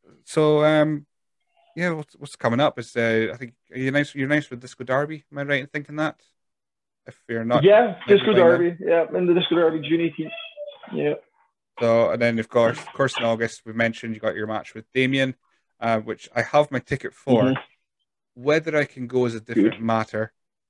so um, yeah, what's what's coming up is uh, I think are you nice you're nice with Disco Derby. Am I right in thinking that? If you're not, Yeah, might be Disco by now. Derby. Yeah, in the Disco Derby, June eighteenth. Yeah. So, and then of course, of course, in August we mentioned you got your match with Damien, uh, which I have my ticket for. Mm-hmm. Whether I can go is a Good. different matter,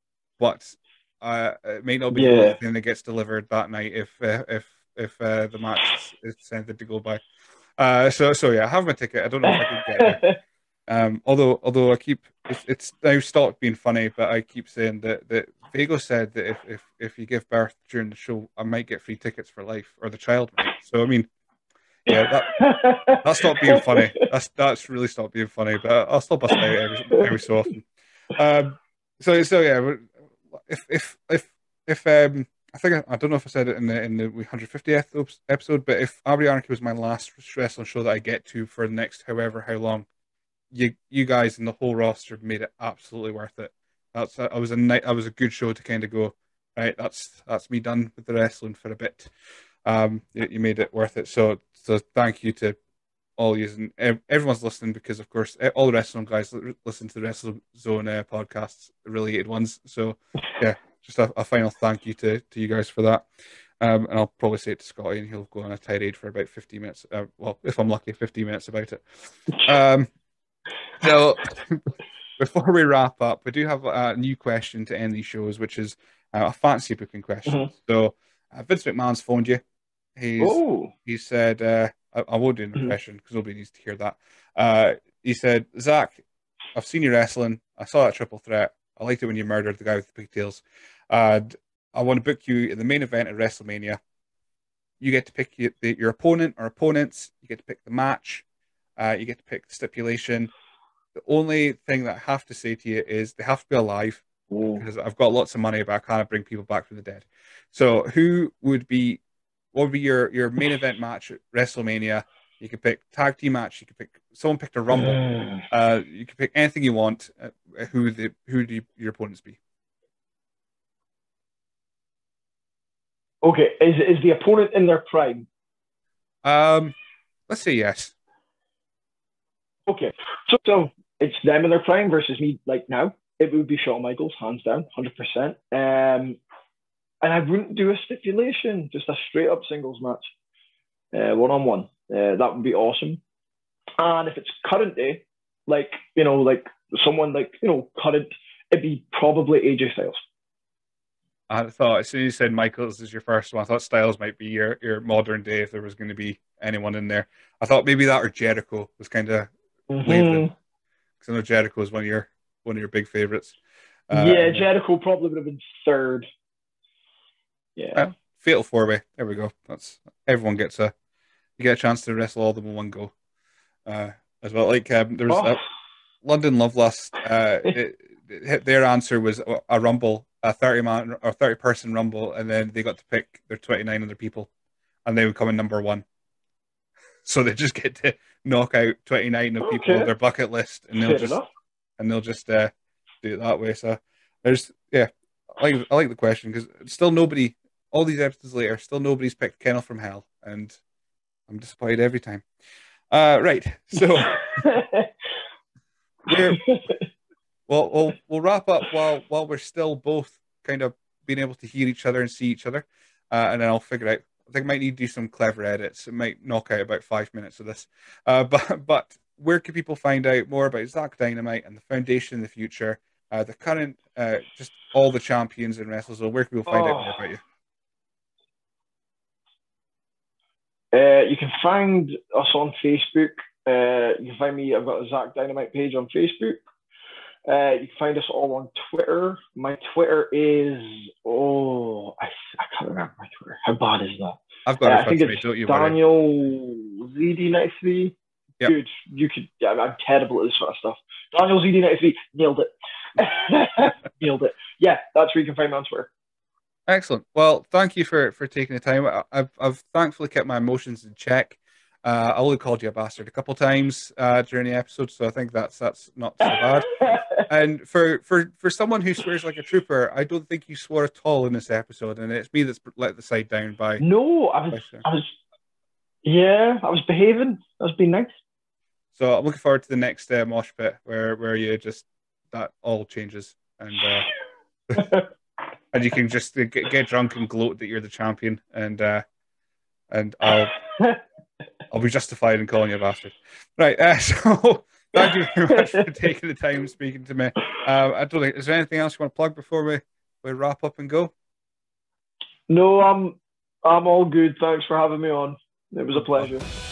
but uh, it may not be the only Yeah. thing that gets delivered that night if uh, if if uh, the match is, is sent to go by. Uh, so so yeah, I have my ticket. I don't know if I could get there. Um, although although I keep it's it's now stopped being funny, but I keep saying that that Vago said that if if if you give birth during the show, I might get free tickets for life, or the child might. So I mean, yeah, that that's stopped being funny. That's that's really stopped being funny. But I'll still bust out every every so often. Um, so so yeah, if if if if um, I think I, I don't know if I said it in the in the one hundred fiftieth episode, but if Ariarchy was my last wrestling show that I get to for the next however how long, you you guys and the whole roster made it absolutely worth it. That's I was a night I was a good show to kind of go right. That's that's me done with the wrestling for a bit. Um, you, you made it worth it. So so thank you to all using everyone's listening because of course all the wrestling guys listen to the Wrestle Zone uh, podcasts, the related ones. So yeah, just a, a final thank you to to you guys for that. Um, and I'll probably say it to Scotty, and he'll go on a tirade for about fifty minutes. Uh, well, if I'm lucky, fifty minutes about it. Um, so before we wrap up, we do have a new question to end these shows, which is uh, a fantasy booking question. Mm-hmm. So uh, Vince McMahon's phoned you. He's Oh. he said, uh, I, I won't do an Mm-hmm. impression because nobody needs to hear that. Uh, he said, Zach, I've seen you wrestling. I saw that triple threat. I liked it when you murdered the guy with the pigtails. And I want to book you in the main event at WrestleMania. You get to pick your, the, your opponent or opponents. You get to pick the match. Uh, you get to pick the stipulation. The only thing that I have to say to you is they have to be alive Oh. because I've got lots of money, but I can't bring people back from the dead. So who would be what would be your your main event match at WrestleMania? You could pick tag team match. You could pick someone picked a Rumble. Mm. Uh, you could pick anything you want. Uh, who the who do you, your opponents be? Okay. Is is the opponent in their prime? Um, let's say yes. Okay. So so it's them in their prime versus me like now. It would be Shawn Michaels, hands down, hundred percent. Um, and I wouldn't do a stipulation, just a straight up singles match, one on one. That would be awesome. And if it's current day, like you know, like someone like you know current, it'd be probably A J Styles. I thought as soon as you said Michaels is your first one, I thought Styles might be your, your modern day if there was going to be anyone in there. I thought maybe that or Jericho was kind of wavering Mm-hmm. because I know Jericho is one of your one of your big favorites. Uh, Yeah, and then Jericho probably would have been third. uh, Yeah. Fatal Four Way. There we go. That's everyone gets a you get a chance to wrestle all of them in one go uh, as well. Like um, there was Oh. a London Lovelust. Uh, it, it, their answer was a rumble, a thirty man or thirty person rumble, and then they got to pick their twenty nine other people, and they would come in number one. So they just get to knock out twenty nine of people of Okay. their bucket list, and they'll Fair just enough. and they'll just uh, do it that way. So there's yeah, I like I like the question because still nobody. All these episodes later, still nobody's picked Kennel from Hell, and I'm disappointed every time. Uh, right, so we're well, we'll we'll wrap up while while we're still both kind of being able to hear each other and see each other, uh, and then I'll figure out. I think I might need to do some clever edits. It might knock out about five minutes of this. Uh, but but where can people find out more about Zach Dynamite and the Foundation in the future, uh, the current, uh, just all the champions in WrestleZone? Where can people find out Oh. more about you? Uh, you can find us on Facebook. Uh, you can find me. I've got a Zach Dynamite page on Facebook. Uh, you can find us all on Twitter. My Twitter is oh, I, I can't remember my Twitter. How bad is that? I've got Uh, it in I think front of it's me. Don't you worry. Daniel Z D ninety three. Yep. Good. You could. Yeah, I'm terrible at this sort of stuff. Daniel Z D ninety three. Nailed it. Nailed it. Yeah, that's where you can find me on Twitter. Excellent. Well, thank you for for taking the time. I- I've I've thankfully kept my emotions in check. Uh, I only called you a bastard a couple times uh, during the episode, so I think that's that's not so bad. And for for for someone who swears like a trooper, I don't think you swore at all in this episode, and it's me that's let the side down by. No, I was. by sure. I was. Yeah, I was behaving. I was being nice. So I'm looking forward to the next uh, mosh pit where where you just that all changes and uh, and you can just get, get drunk and gloat that you're the champion, and uh, and I'll I'll be justified in calling you a bastard. Right. Uh, so thank you very much for taking the time speaking to me. Uh, I don't think is there anything else you want to plug before we, we wrap up and go? No, I'm I'm all good. Thanks for having me on. It was a pleasure.